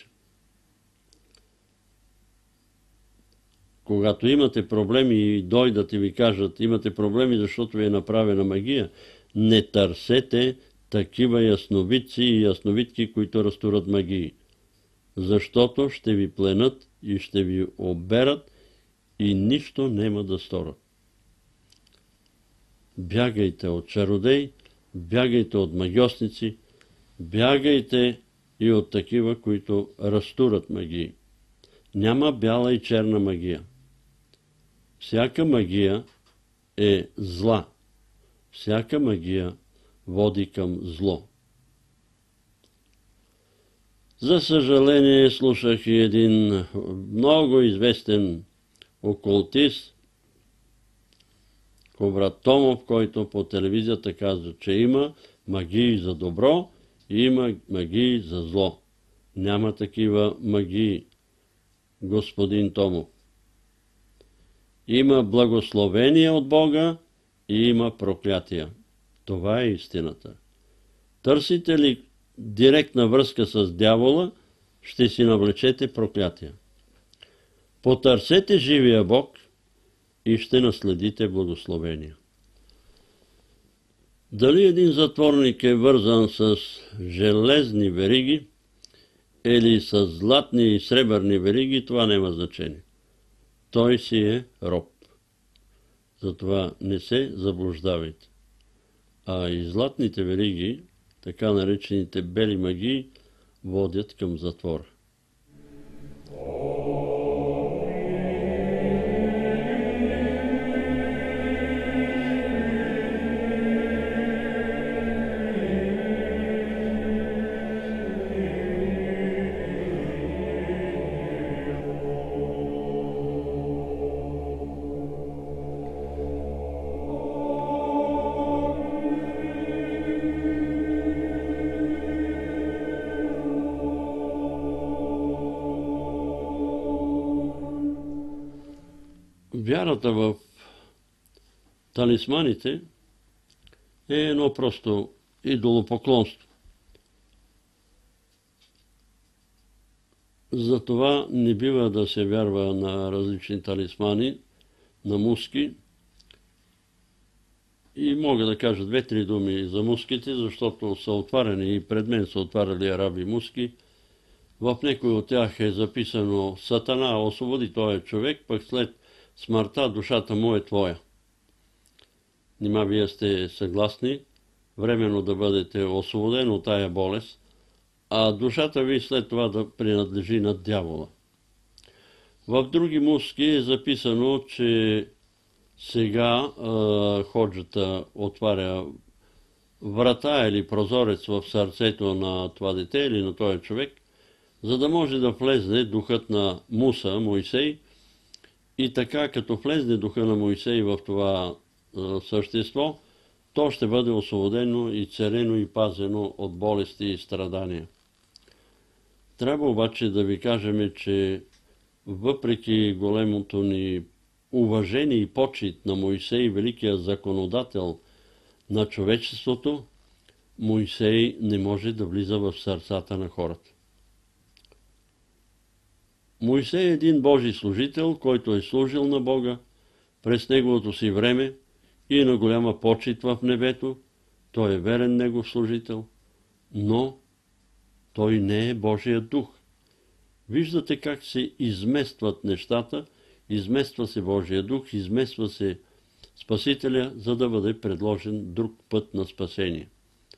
Когато имате проблеми и дойдат и ви кажат: имате проблеми, защото ви е направена магия, не търсете такива ясновидци и ясновидки, които разтурат магии. Защото ще ви пленат и ще ви оберат и нищо нема да сторят. Бягайте от чародей, бягайте от магиосници, бягайте и от такива, които разтурат магии. Няма бяла и черна магия. Всяка магия е зла. Всяка магия води към зло. За съжаление, слушах и един много известен окултист, Коврат Томов, който по телевизията казва, че има магии за добро и има магии за зло. Няма такива магии, господин Томов. Има благословение от Бога и има проклятия. Това е истината. Търсите ли директна връзка с дявола, ще си навлечете проклятия. Потърсете живия Бог и ще наследите благословение. Дали един затворник е вързан с железни вериги или с златни и сребърни вериги, това няма значение. Той си е роб. Затова не се заблуждавайте. А и златните вериги, така наречените бели магии, водят към затвора. Вярата в талисманите е едно просто идолопоклонство. Затова не бива да се вярва на различни талисмани, на муски. И мога да кажа две-три думи за муските, защото са отваряни и пред мен са отваряли араби муски. В някой от тях е записано: Сатана освободи този човек, пък след смъртта душата му е твоя. Нима вие сте съгласни временно да бъдете освободен от тая болест, а душата ви след това да принадлежи на дявола. В други муски е записано, че сега е, ходжата отваря врата или прозорец в сърцето на това дете или на този човек, за да може да влезне духът на Муса, Моисей, и така, като влезне духа на Моисей в това е, същество, то ще бъде освободено и царено и пазено от болести и страдания. Трябва обаче да ви кажем, че въпреки големото ни уважение и почит на Моисей, великия законодател на човечеството, Моисей не може да влиза в сърцата на хората. Моисей е един Божий служител, който е служил на Бога през неговото си време и е на голяма почит в небето. Той е верен негов служител, но той не е Божият дух. Виждате как се изместват нещата, измества се Божия дух, измества се Спасителя, за да бъде предложен друг път на спасение.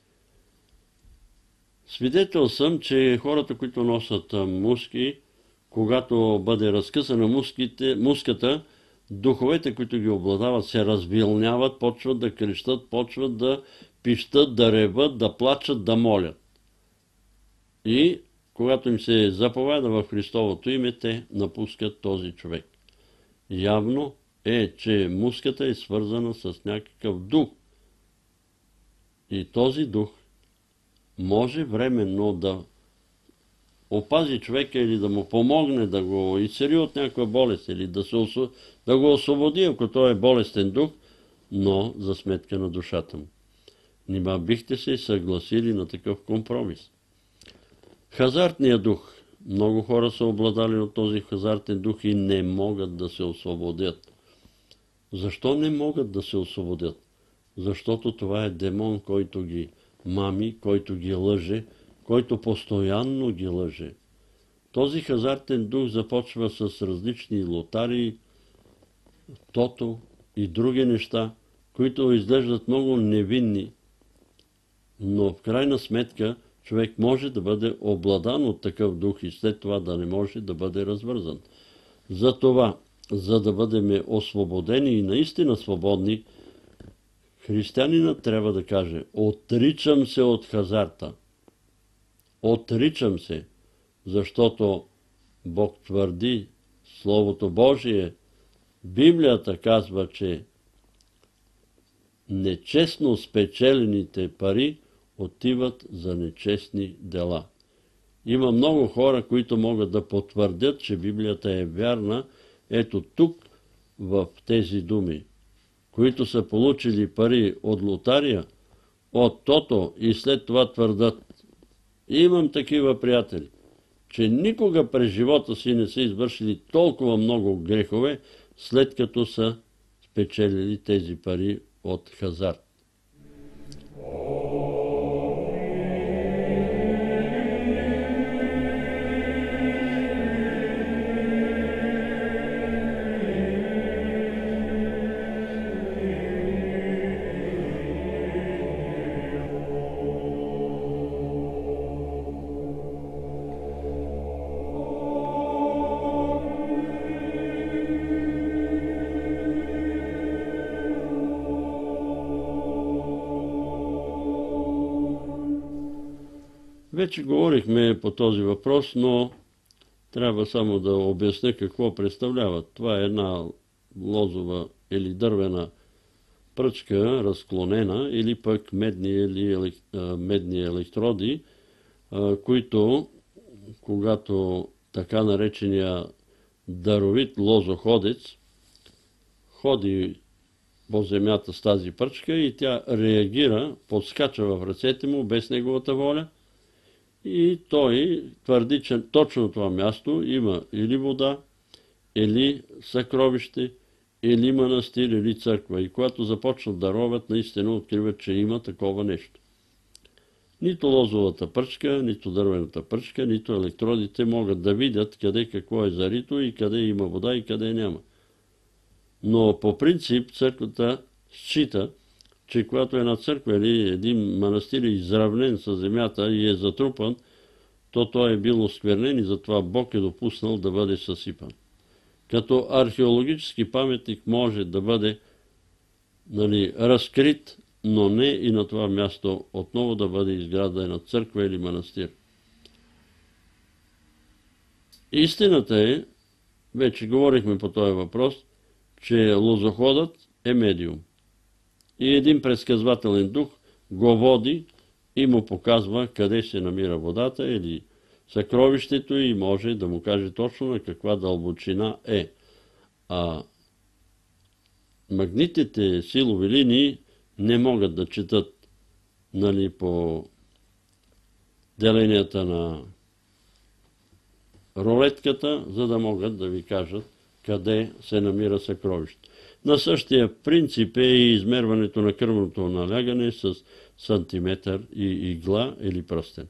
Свидетел съм, че хората, които носят муски, когато бъде разкъсана муските, муската, духовете, които ги обладават, се развилняват, почват да крещат, почват да пищат, да реват, да плачат, да молят. И когато им се заповяда в Христовото име, те напускат този човек. Явно е, че муската е свързана с някакъв дух. И този дух може временно да опази човека или да му помогне да го изцели от някаква болест или да, се, да го освободи, ако той е болестен дух, но за сметка на душата му. Нима бихте се съгласили на такъв компромис. Хазартният дух. Много хора са обладали от този хазартен дух и не могат да се освободят. Защо не могат да се освободят? Защото това е демон, който ги мами, който ги лъже, който постоянно ги лъже. Този хазартен дух започва с различни лотарии, тото и други неща, които изглеждат много невинни, но в крайна сметка човек може да бъде обладан от такъв дух и след това да не може да бъде развързан. Затова, за да бъдем освободени и наистина свободни, християнинът трябва да каже: отричам се от хазарта. Отричам се, защото Бог твърди, Словото Божие, Библията казва, че нечестно спечелените пари отиват за нечестни дела. Има много хора, които могат да потвърдят, че Библията е вярна. Ето тук, в тези думи, които са получили пари от лотария, от тото и след това твърдат. Имам такива приятели, че никога през живота си не са извършили толкова много грехове, след като са спечелили тези пари от хазарт. Вече говорихме по този въпрос, но трябва само да обясня какво представлява. Това е една лозова или дървена пръчка, разклонена, или пък медни, или медни електроди, които, когато така наречения даровит лозоходец ходи по земята с тази пръчка и тя реагира, подскача в ръцете му без неговата воля, и той твърди, че точно това място има или вода, или съкровище, или манастир, или църква. И когато започнат да ровят, наистина откриват, че има такова нещо. Нито лозовата пръчка, нито дървената пръчка, нито електродите могат да видят къде какво е зарито и къде има вода и къде няма. Но по принцип църквата счита, че когато една църква или един манастир е изравнен с земята и е затрупан, то той е бил осквернен и затова Бог е допуснал да бъде съсипан. Като археологически паметник може да бъде, нали, разкрит, но не и на това място отново да бъде изградена църква или манастир. Истината е, вече говорихме по този въпрос, че лозоходът е медиум. И един предсказвателен дух го води и му показва къде се намира водата или съкровището и може да му каже точно на каква дълбочина е. А магнитните силови линии не могат да четат, нали, по деленията на рулетката, за да могат да ви кажат къде се намира съкровище. На същия принцип е и измерването на кръвното налягане с сантиметър и игла или пръстен.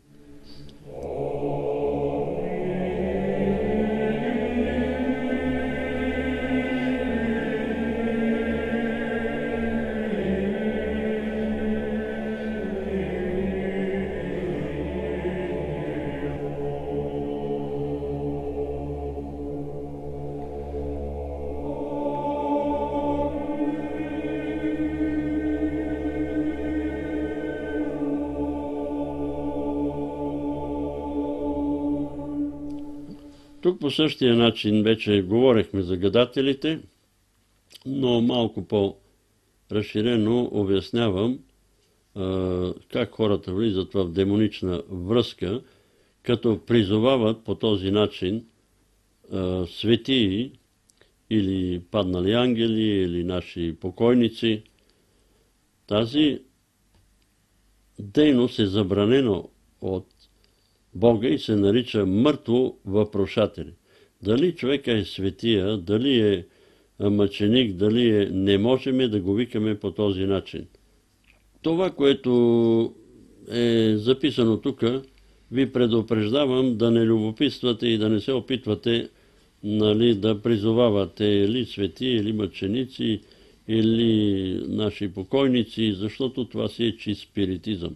Тук по същия начин вече говорихме за гадателите, но малко по-разширено обяснявам а, как хората влизат в демонична връзка, като призовават по този начин а, светии или паднали ангели, или наши покойници. Тази дейност е забранена от Бога и се нарича мъртво въпрошатели. Дали човека е светия, дали е мъченик, дали е... не можем да го викаме по този начин. Това, което е записано тук, ви предупреждавам да не любопитствате и да не се опитвате, нали, да призовавате или свети, или мъченици, или наши покойници, защото това си е чист спиритизъм.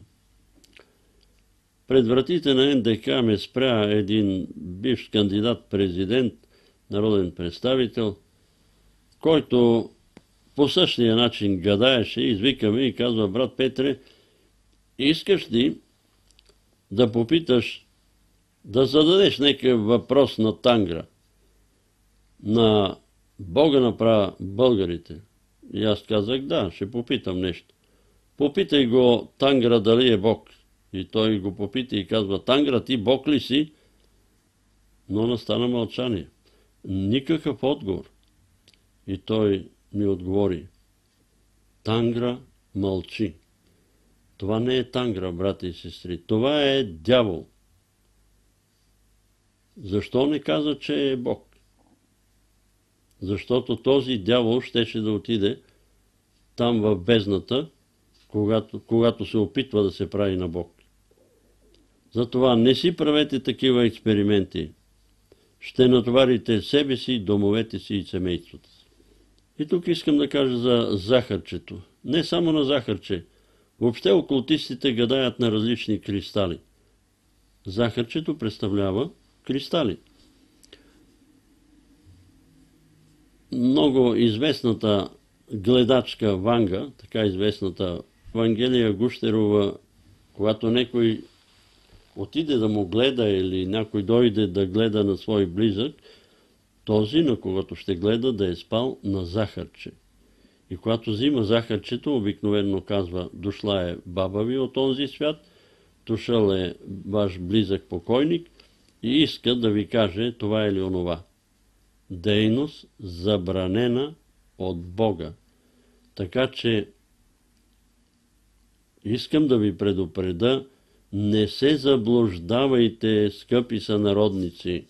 Пред вратите на Ен Де Ка ме спря един бивш кандидат-президент, народен представител, който по същия начин гадаеше, извикаме и казва: брат Петре, искаш ли да попиташ, да зададеш някакъв въпрос на Тангра, на Бога направа българите? И аз казах: да, ще попитам нещо. Попитай го Тангра дали е Бог. И той го попита и казва: Тангра, ти Бог ли си? Но настана мълчание. Никакъв отговор. И той ми отговори: Тангра мълчи. Това не е Тангра, брати и сестри. Това е дявол. Защо не каза, че е Бог? Защото този дявол щеше да отиде там в бездната, когато, когато се опитва да се прави на Бог. Затова не си правете такива експерименти. Ще натоварите себе си, домовете си и семейството си. И тук искам да кажа за захарчето. Не само на захарче. Въобще окултистите гадаят на различни кристали. Захарчето представлява кристали. Много известната гледачка Ванга, така известната Вангелия Гущерова, когато някой отиде да му гледа или някой дойде да гледа на свой близък, този, на когото ще гледа, да е спал на захарче. И когато взима захарчето, обикновено казва: дошла е баба ви от онзи свят, дошъл е ваш близък покойник и иска да ви каже това или онова. Дейност забранена от Бога. Така че искам да ви предупреда, не се заблуждавайте, скъпи сънародници.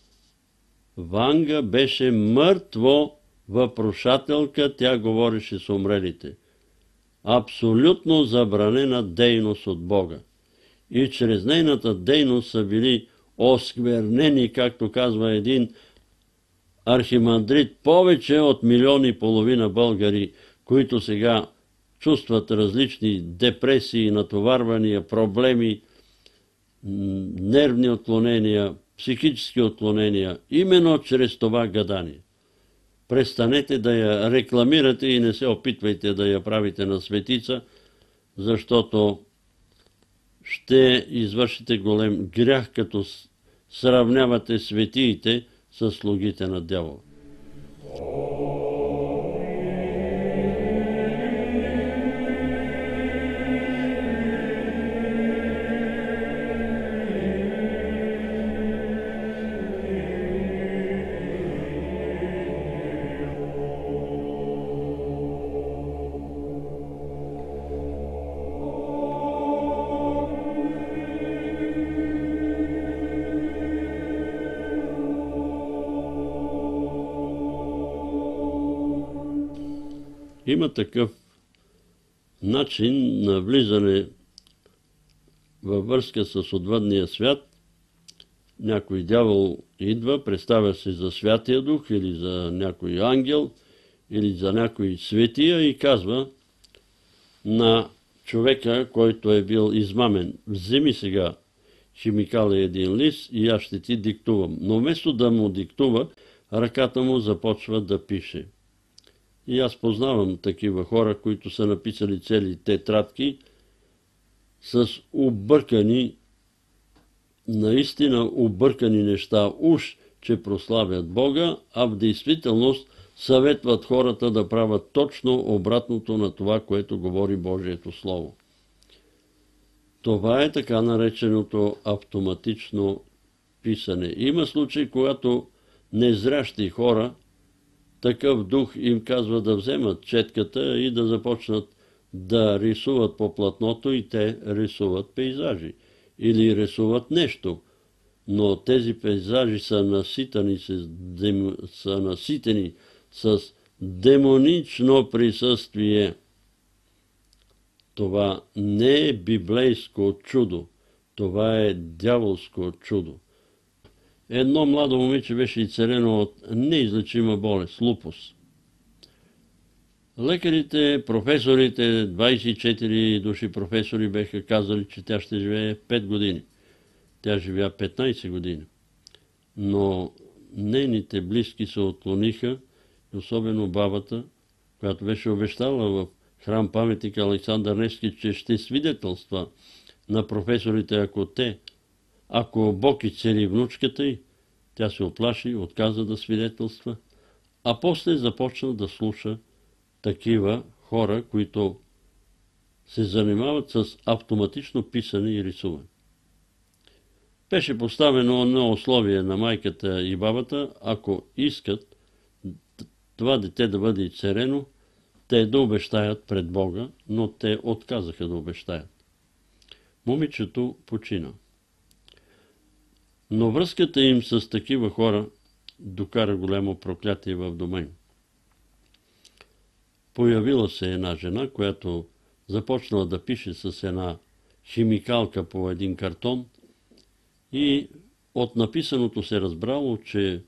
Ванга беше мъртво въпрошателка, тя говореше с умрелите. Абсолютно забранена дейност от Бога. И чрез нейната дейност са били осквернени, както казва един архимандрит, повече от милиони и половина българи, които сега чувстват различни депресии, натоварвания, проблеми, нервни отклонения, психически отклонения, именно чрез това гадание. Престанете да я рекламирате и не се опитвайте да я правите на светица, защото ще извършите голем грях, като сравнявате светиите с слугите на дявола. Има такъв начин на влизане във връзка с отвъдния свят. Някой дявол идва, представя се за Святия Дух или за някой ангел или за някой светия и казва на човека, който е бил измамен: вземи сега химикал и един лист и аз ще ти диктувам. Но вместо да му диктува, ръката му започва да пише. И аз познавам такива хора, които са написали цели тетрадки с объркани, наистина объркани неща. Уж че прославят Бога, а в действителност съветват хората да правят точно обратното на това, което говори Божието Слово. Това е така нареченото автоматично писане. Има случаи, когато незрящи хора, такъв дух им казва да вземат четката и да започнат да рисуват по платното, и те рисуват пейзажи или рисуват нещо. Но тези пейзажи са наситени с, дем... са наситени с демонично присъствие. Това не е библейско чудо, това е дяволско чудо. Едно младо момиче беше изцелено от неизлечима болест – лупус. Лекарите, професорите, двайсет и четири души професори беха казали, че тя ще живее пет години. Тя живя петнайсет години. Но нейните близки се отклониха, особено бабата, която беше обещала в храм паметник Александър Невски, че ще свидетелства на професорите, ако те, ако Бог изцели внучката й. Тя се оплаши, отказа да свидетелства, а после започна да слуша такива хора, които се занимават с автоматично писане и рисуване. Беше поставено на условие на майката и бабата, ако искат това дете да бъде изцелено, те да обещаят пред Бога, но те отказаха да обещаят. Момичето почина. Но връзката им с такива хора докара голямо проклятие в дома им. Появила се една жена, която започнала да пише с една химикалка по един картон, и от написаното се разбрало, че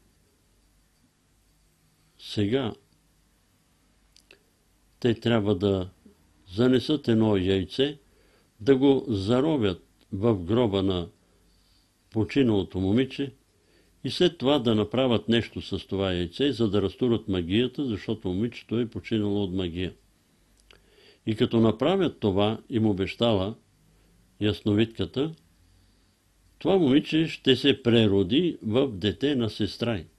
сега те трябва да занесат едно яйце, да го заровят в гроба на починалото момиче и след това да направят нещо с това яйце, за да разтурят магията, защото момичето е починало от магия. И като направят това, им обещала ясновидката, това момиче ще се прероди в дете на сестра й.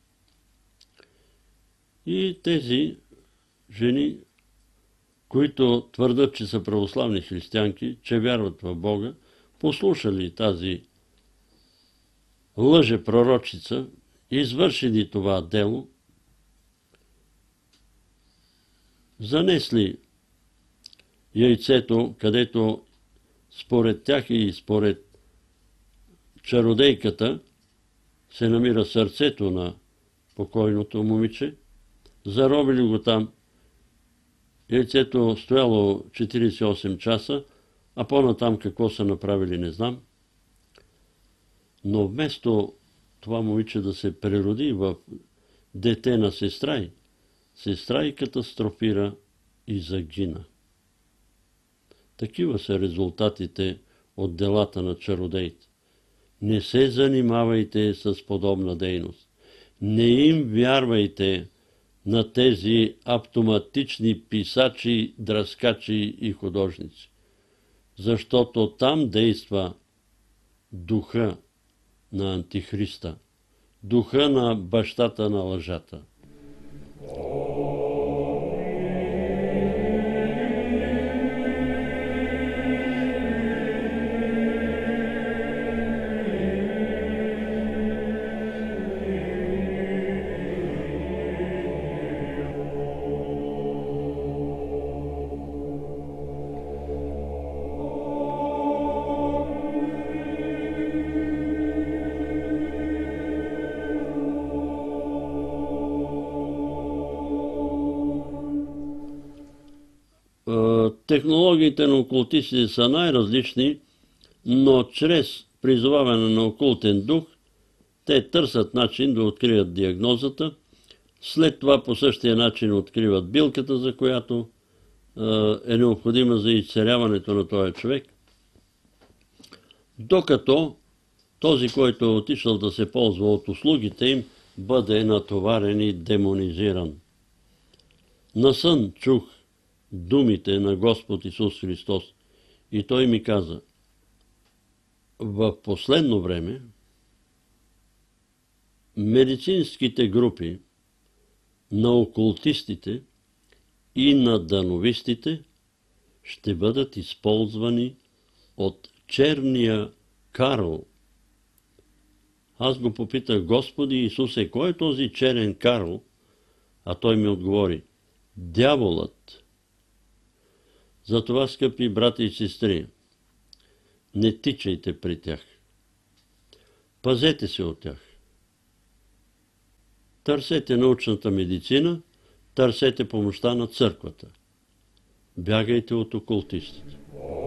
И тези жени, които твърдат, че са православни християнки, че вярват в Бога, послушали тази лъже пророчица, извършили това дело, занесли яйцето, където според тях и според чародейката се намира сърцето на покойното момиче, заробили го там. Яйцето стояло четирийсет и осем часа, а по-натам какво са направили не знам. Но вместо това момиче да се прероди в дете на сестра й, сестра й катастрофира и загина. Такива са резултатите от делата на чародеите. Не се занимавайте с подобна дейност. Не им вярвайте на тези автоматични писачи, дръскачи и художници. Защото там действа духа на Антихриста, духа на бащата на лъжата. Технологиите на окултистите са най-различни, но чрез призоваване на окултен дух, те търсят начин да открият диагнозата, след това по същия начин откриват билката, за която е необходима за изцеляването на този човек, докато този, който е отишъл да се ползва от услугите им, бъде натоварен и демонизиран. На сън чух думите на Господ Исус Христос и Той ми каза: в последно време медицинските групи, на окултистите и на дановистите ще бъдат използвани от черния Карл. Аз го попитах: Господи Исусе, кой е този черен Карл? А той ми отговори: дяволът. Затова, скъпи брати и сестри, не тичайте при тях. Пазете се от тях. Търсете научната медицина, търсете помощта на църквата. Бягайте от окултистите.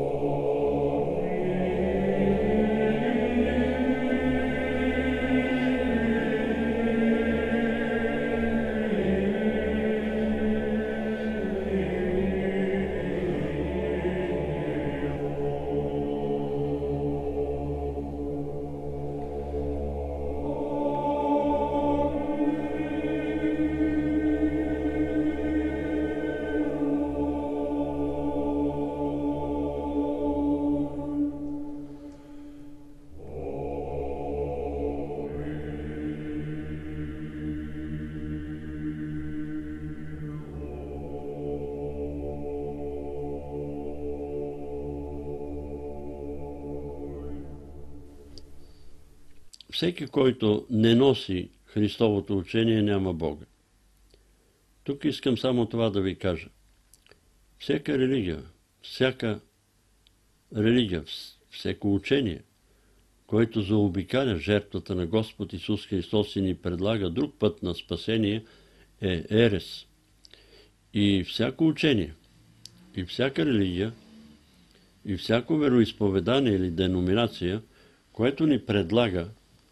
Всеки, който не носи Христовото учение, няма Бога. Тук искам само това да ви кажа. Всяка религия, всяка религия, всяко учение, който заобикаля жертвата на Господ Исус Христос и ни предлага друг път на спасение, е ерес. И всяко учение, и всяка религия, и всяко вероизповедание или деноминация, което ни предлага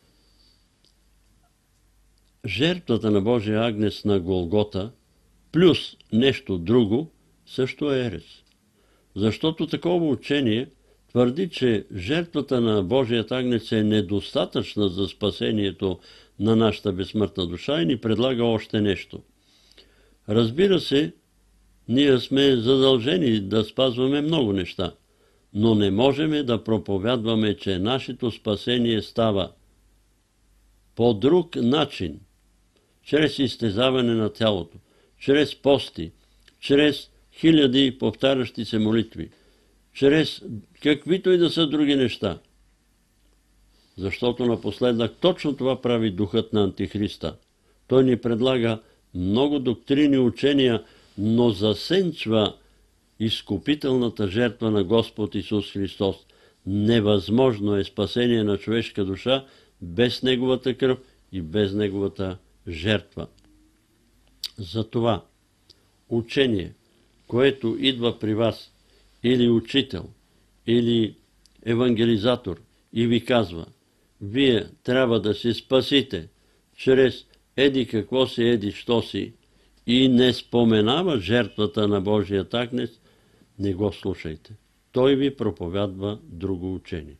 жертвата на Божия агнец на Голгота, плюс нещо друго, също е ерес. Защото такова учение твърди, че жертвата на Божият агнец е недостатъчна за спасението на нашата безсмъртна душа и ни предлага още нещо. Разбира се, ние сме задължени да спазваме много неща, но не можем да проповядваме, че нашето спасение става по друг начин, чрез изтезаване на тялото, чрез пости, чрез хиляди повтарящи се молитви, чрез каквито и да са други неща. Защото напоследък точно това прави духът на Антихриста. Той ни предлага много доктрини, учения, но засенчва изкупителната жертва на Господ Исус Христос. Невъзможно е спасение на човешка душа без Неговата кръв и без Неговата жертва. Затова учение, което идва при вас, или учител, или евангелизатор, и ви казва: вие трябва да се спасите чрез еди какво си, еди що си, и не споменава жертвата на Божия агнец, не го слушайте. Той ви проповядва друго учение.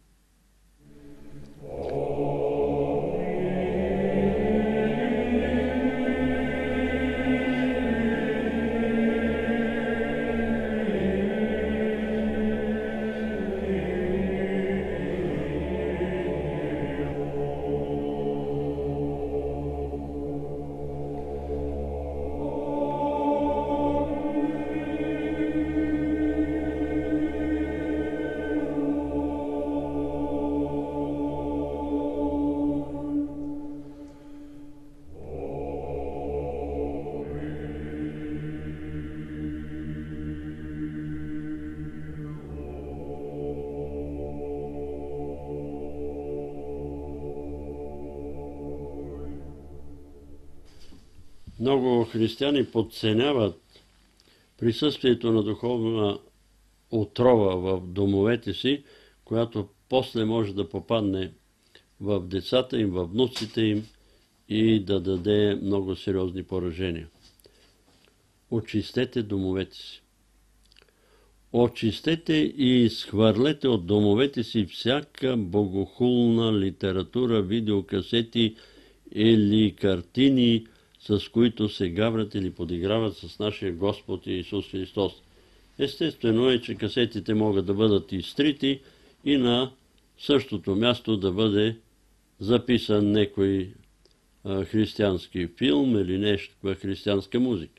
Много християни подценяват присъствието на духовна отрова в домовете си, която после може да попадне в децата им, в внуците им и да даде много сериозни поражения. Очистете домовете си. Очистете и изхвърлете от домовете си всяка богохулна литература, видеокасети или картини, с които се гаврят или подиграват с нашия Господ Исус Христос. Естествено е, че касетите могат да бъдат изтрити и на същото място да бъде записан некой а, християнски филм или нещо, християнска музика.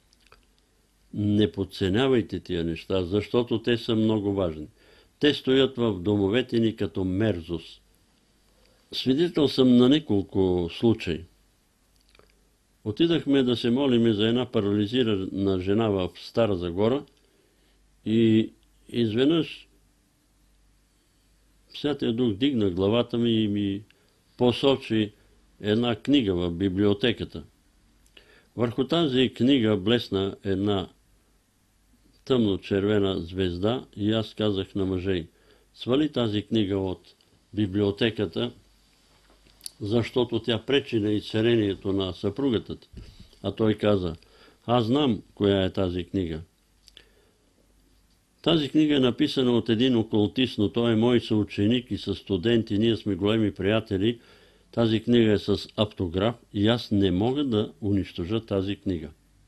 Не подценявайте тия неща, защото те са много важни. Те стоят в домовете ни като мерзост. Свидетел съм на няколко случаи. Отидахме да се молиме за една парализирана жена в Стара Загора и изведнъж Святия Дух дигна главата ми и ми посочи една книга в библиотеката. Върху тази книга блесна една тъмно-червена звезда и аз казах на мъжа й: свали тази книга от библиотеката, защото тя пречи на изцелението на съпругата ти. А той каза: аз знам коя е тази книга. Тази книга е написана от един окултист, но той е мой съученик и със студенти, ние сме големи приятели. Тази книга е с автограф и аз не мога да унищожа тази книга.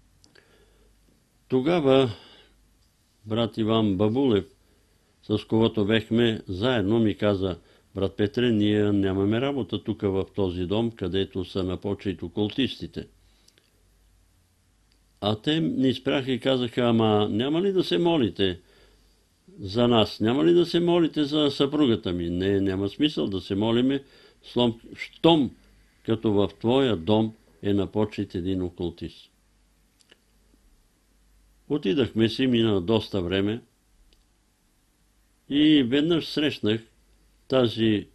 Тогава брат Иван Бабулев, с когото бехме заедно, ми каза: брат Петре, ние нямаме работа тук в този дом, където са на почет окултистите. А те ни спряха и казаха: ама няма ли да се молите за нас? Няма ли да се молите за съпругата ми? Не, няма смисъл да се молиме, щом като в твоя дом е на почет един окултист. Отидахме си, мина доста време и веднъж срещнах тази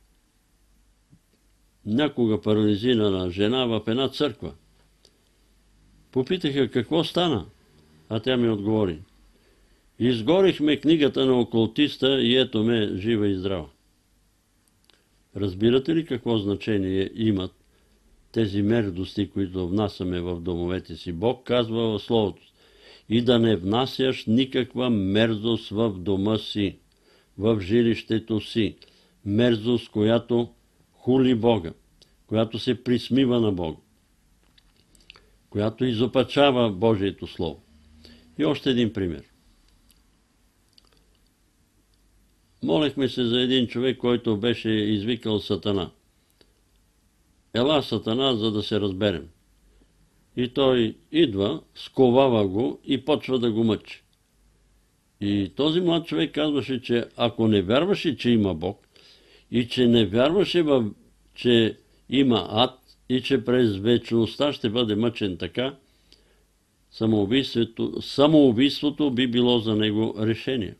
някога парализирана жена в една църква. Попитаха какво стана, а тя ми отговори: изгорихме книгата на окултиста и ето ме жива и здрава. Разбирате ли какво значение имат тези мердости, които внасяме в домовете си? Бог казва в Словото: и да не внасяш никаква мерзост в дома си, в жилището си. Мерзост, която хули Бога, която се присмива на Бога, която изопачава Божието Слово. И още един пример. Молехме се за един човек, който беше извикал Сатана. Ела, Сатана, за да се разберем. И той идва, сковава го и почва да го мъчи. И този млад човек казваше, че ако не вярваше, че има Бог, и че не вярваше, в, че има ад, и че през вечността ще бъде мъчен така, самоубийството, самоубийството би било за него решение.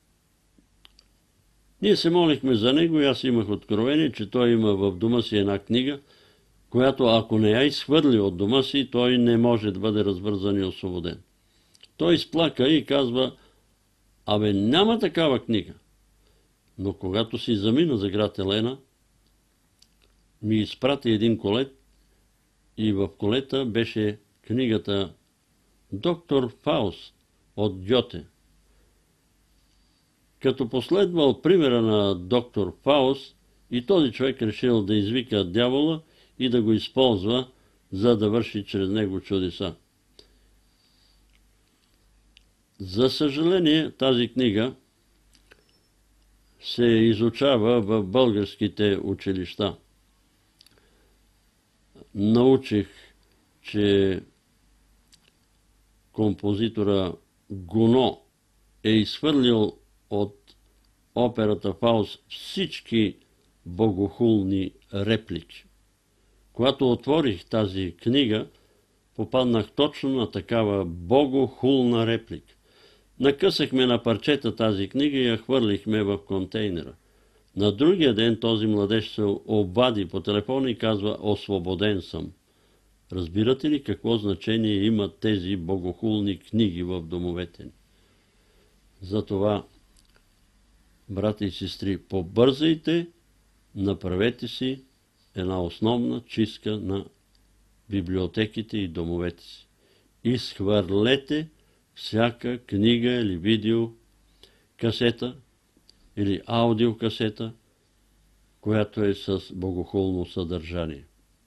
Ние се молихме за него и аз имах откровение, че той има в дома си една книга, която ако не я изхвърли от дома си, той не може да бъде развързан и освободен. Той изплака и казва: абе, няма такава книга. Но когато си замина за град Елена, ми изпрати един колет и в колета беше книгата Доктор Фауст от Гьоте. Като последвал примера на доктор Фауст, и този човек решил да извика дявола и да го използва, за да върши чрез него чудеса. За съжаление, тази книга се изучава в българските училища. Научих, че композитора Гуно е изхвърлил от операта Фауст всички богохулни реплики. Когато отворих тази книга, попаднах точно на такава богохулна реплика. Накъсахме на парчета тази книга и я хвърлихме в контейнера. На другия ден този младеж се обади по телефона и казва: освободен съм. Разбирате ли какво значение имат тези богохулни книги в домовете ни? Затова, брати и сестри, побързайте, направете си една основна чистка на библиотеките и домовете си. Изхвърлете всяка книга или видео касета или аудиокасета, която е с богохулно съдържание.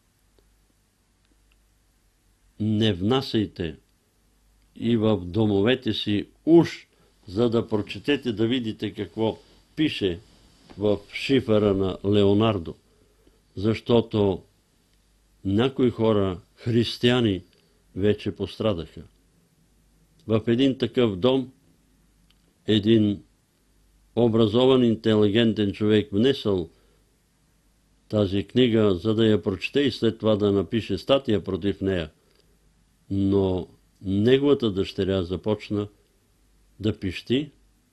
Не внасяйте и в домовете си уж, за да прочетете, да видите какво пише в шифъра на Леонардо, защото някои хора, християни, вече пострадаха. В един такъв дом един образован, интелигентен човек внесъл тази книга, за да я прочете и след това да напише статия против нея. Но неговата дъщеря започна да пищи,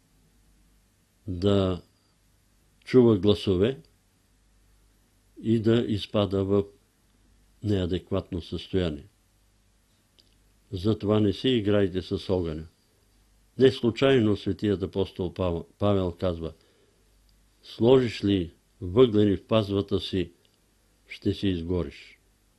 да чува гласове и да изпада в неадекватно състояние. Затова не си играйте с огъня. Не случайно светият апостол Павел казва: сложиш ли въглени в пазвата си, ще си изгориш.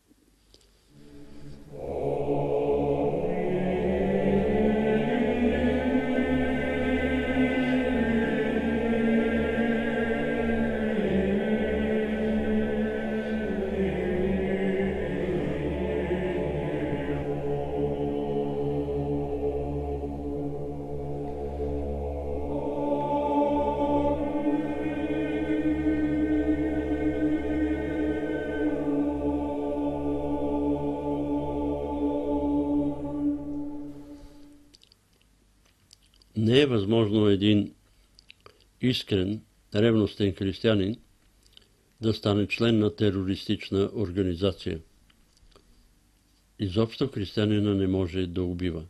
Не е възможно един искрен, ревностен християнин да стане член на терористична организация. Изобщо християнина не може да убива.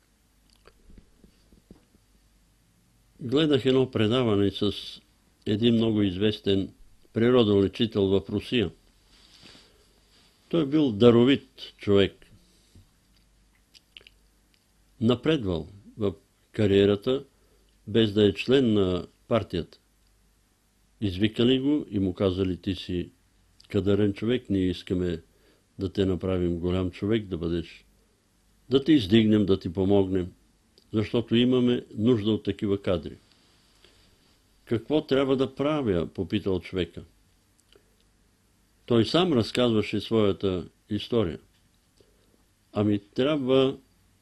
Гледах едно предаване с един много известен природолечител в Русия. Той бил даровит човек. Напредвал в кариерата, без да е член на партията. Извикали го и му казали: ти си кадърен човек, ние искаме да те направим голям човек, да бъдеш, да те издигнем, да ти помогнем, защото имаме нужда от такива кадри. Какво трябва да правя? Попитал човека. Той сам разказваше своята история. Ами трябва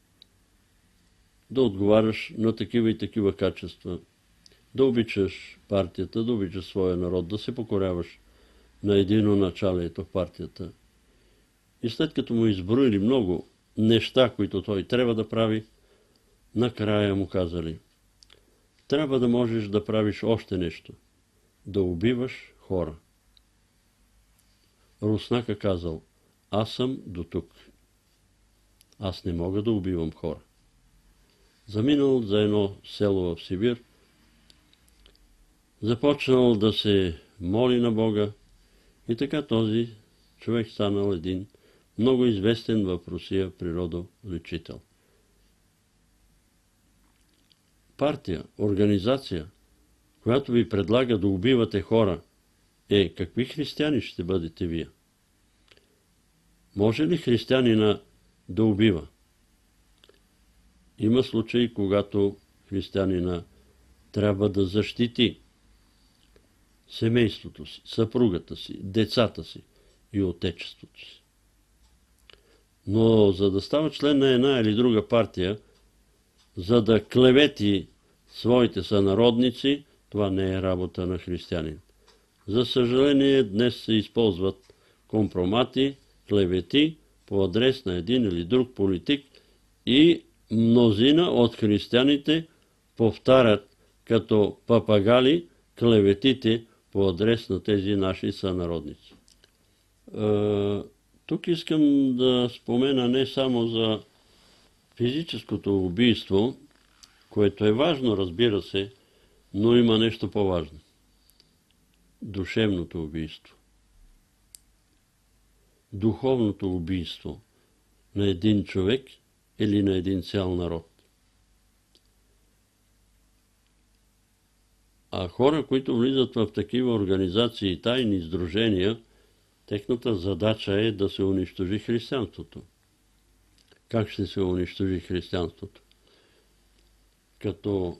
да отговаряш на такива и такива качества, да обичаш партията, да обичаш своя народ, да се покоряваш на единоначалието в партията. И след като му изброили много неща, които той трябва да прави, накрая му казали: трябва да можеш да правиш още нещо, да убиваш хора. Руснака казал: аз съм до тук. Аз не мога да убивам хора. Заминал за едно село в Сибир, започнал да се моли на Бога и така този човек станал един много известен в Русия природолечител. Партия, организация, която ви предлага да убивате хора, е, какви християни ще бъдете вие? Може ли християнина да убива? Има случаи, когато християнина трябва да защити семейството си, съпругата си, децата си и отечеството си. Но за да става член на една или друга партия, за да клевети своите сънародници, това не е работа на християнин. За съжаление, днес се използват компромати, клевети по адрес на един или друг политик и мнозина от християните повтарят като папагали клеветите по адрес на тези наши сънародници. Е, тук искам да спомена не само за физическото убийство, което е важно, разбира се, но има нещо по-важно. Душевното убийство. Духовното убийство на един човек или на един цял народ. А хора, които влизат в такива организации и тайни сдружения, техната задача е да се унищожи християнството. Как ще се унищожи християнството? Като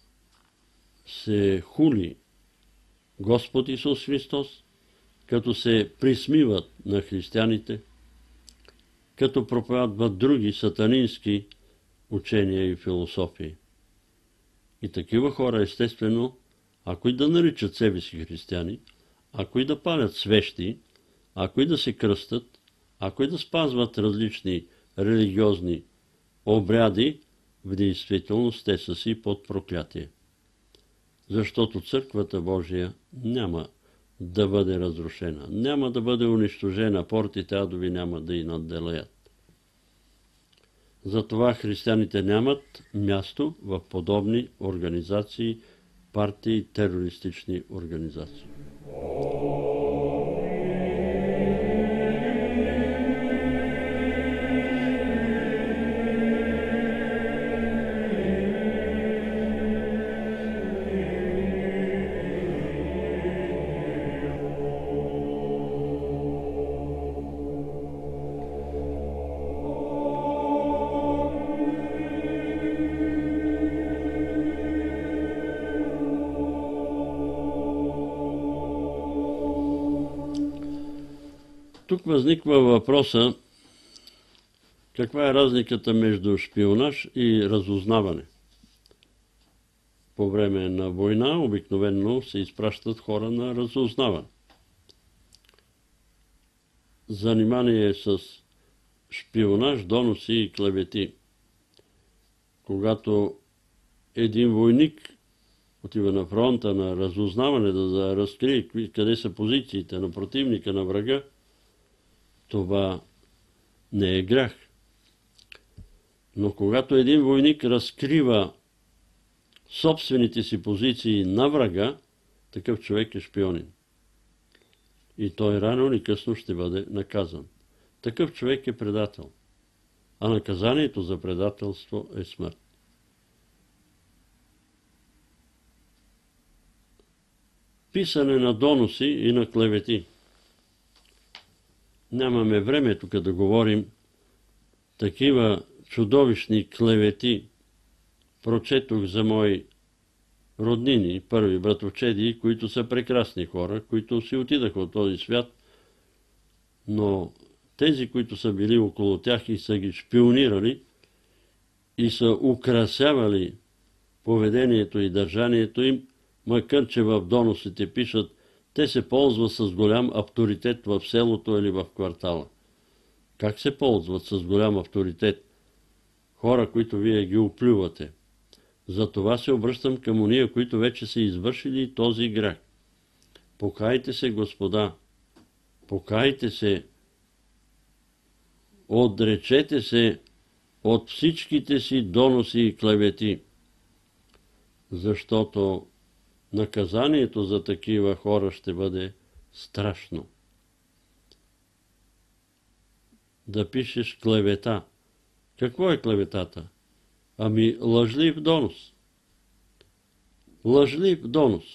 се хули Господ Исус Христос, като се присмиват на християните, като проповядват други сатанински учения и философии. И такива хора, естествено, ако и да наричат себе си християни, ако и да палят свещи, ако и да се кръстат, Ако и да спазват различни религиозни обряди, в действителност те са си под проклятие. Защото Църквата Божия няма да бъде разрушена, няма да бъде унищожена, портите адови няма да и надделеят. Затова християните нямат място в подобни организации, партии, терористични организации. Тук възниква въпроса, каква е разликата между шпионаж и разузнаване. По време на война обикновено се изпращат хора на разузнаване. Занимание с шпионаж, доноси и клевети. Когато един войник отива на фронта на разузнаване да разкрие къде са позициите на противника, на врага, това не е грях. Но когато един войник разкрива собствените си позиции на врага, такъв човек е шпионин. И той рано или късно ще бъде наказан. Такъв човек е предател. А наказанието за предателство е смърт. Писане на доноси и на клевети. Нямаме време тук да говорим. Такива чудовищни клевети прочетох за мои роднини, първи братовчеди, които са прекрасни хора, които си отидаха от този свят, но тези, които са били около тях и са ги шпионирали и са украсявали поведението и държанието им, макар че в доносите пишат, те се ползват с голям авторитет в селото или в квартала. Как се ползват с голям авторитет? Хора, които вие ги оплювате. Затова се обръщам към уния, които вече са извършили този грях. Покайте се, Господа, покайте се, отречете се от всичките си доноси и клевети, защото наказанието за такива хора ще бъде страшно. Да пишеш клевета. Какво е клеветата? Ами лъжлив донос. Лъжлив донос.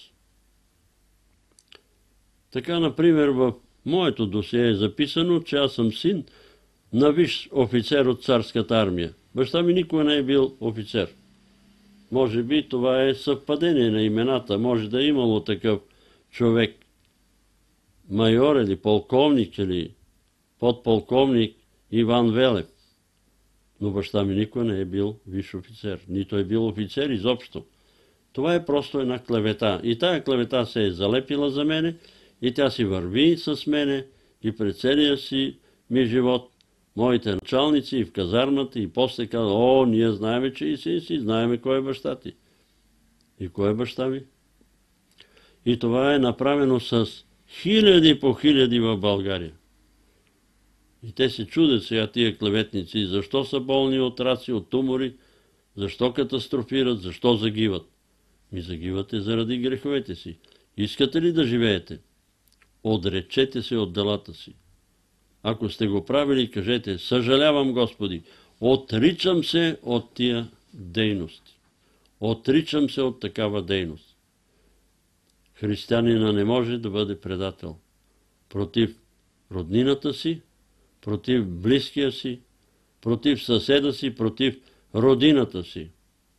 Така, например, в моето досие е записано, че аз съм син на висш офицер от царската армия. Баща ми никога не е бил офицер. Може би това е съвпадение на имената. Може да е имало такъв човек. Майор или полковник или подполковник Иван Велев. Но баща ми никога не е бил висш офицер. Нито е бил офицер изобщо. Това е просто една клевета. И тая клевета се е залепила за мене и тя си върви с мене и пред целия си ми живот. Моите началници и в казармата и после казват, о, ние знаеме, че и си си, знаеме кой е баща ти. И кой е баща ми? И това е направено с хиляди по хиляди в България. И те се чудят сега тия клеветници, защо са болни от раци, от тумори, защо катастрофират, защо загиват. Ми загивате заради греховете си. Искате ли да живеете? Отречете се от делата си. Ако сте го правили, кажете, съжалявам, Господи, отричам се от тия дейности. Отричам се от такава дейност. Християнина не може да бъде предател. Против роднината си, против близкия си, против съседа си, против родината си.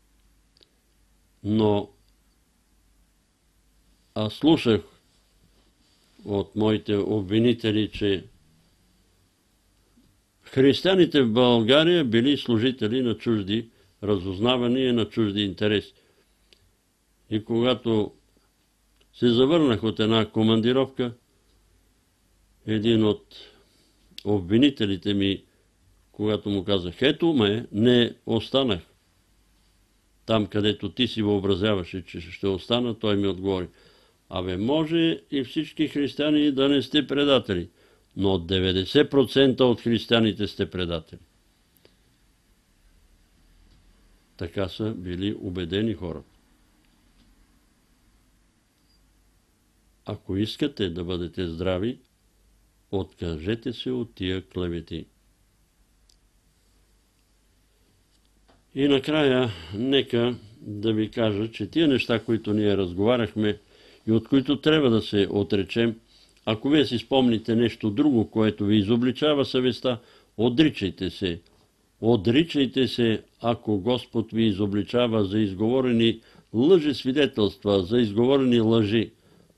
Но аз слушах от моите обвинители, че християните в България били служители на чужди разузнавания и на чужди интереси. И когато се завърнах от една командировка, един от обвинителите ми, когато му казах, ето ме, не останах. Там, където ти си въобразяваше, че ще остана, той ми отговори. Абе, може и всички християни да не сте предатели, но деветдесет процента от християните сте предатели. Така са били убедени хората. Ако искате да бъдете здрави, откажете се от тия клевети. И накрая, нека да ви кажа, че тия неща, които ние разговаряхме и от които трябва да се отречем, ако вие си спомните нещо друго, което ви изобличава съвестта, отричайте се. Отричайте се, ако Господ ви изобличава за изговорени лъжесвидетелства, за изговорени лъжи.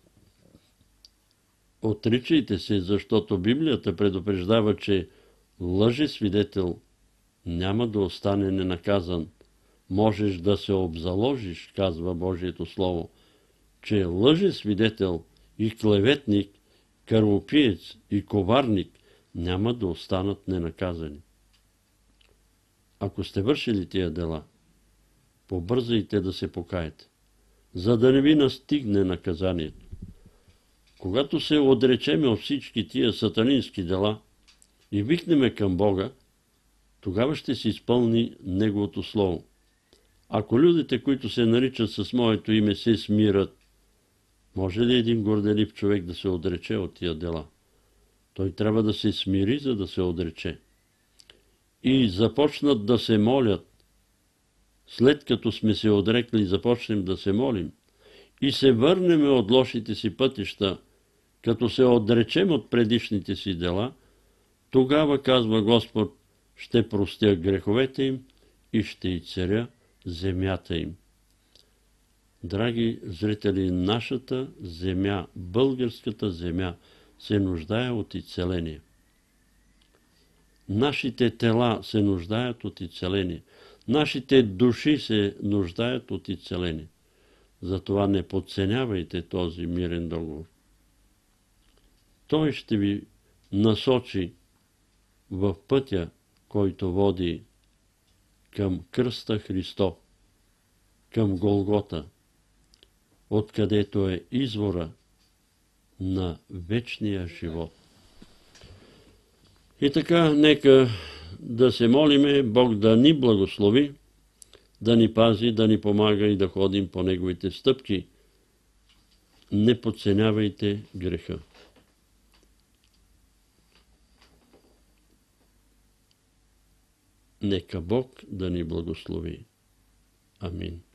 Отричайте се, защото Библията предупреждава, че лъжесвидетел няма да остане ненаказан. Можеш да се обзаложиш, казва Божието Слово, че лъжесвидетел и клеветник, кръвопиец и коварник няма да останат ненаказани. Ако сте вършили тия дела, побързайте да се покаете, за да не ви настигне наказанието. Когато се отречеме от всички тия сатанински дела и викнеме към Бога, тогава ще се изпълни Неговото Слово. Ако людите, които се наричат с моето име, се смират, може ли един горделив човек да се отрече от тия дела? Той трябва да се смири, за да се отрече. И започнат да се молят. След като сме се отрекли, започнем да се молим и се върнем от лошите си пътища, като се отречем от предишните си дела, тогава, казва Господ, ще простя греховете им и ще изцеря земята им. Драги зрители, нашата земя, българската земя, се нуждае от изцеление. Нашите тела се нуждаят от изцеление. Нашите души се нуждаят от изцеление. Затова не подценявайте този мирен договор. Той ще ви насочи в пътя, който води към кръста Христов, към Голгота, откъдето е извора на вечния живот. И така, нека да се молиме, Бог да ни благослови, да ни пази, да ни помага и да ходим по Неговите стъпки. Не подценявайте греха. Нека Бог да ни благослови. Амин.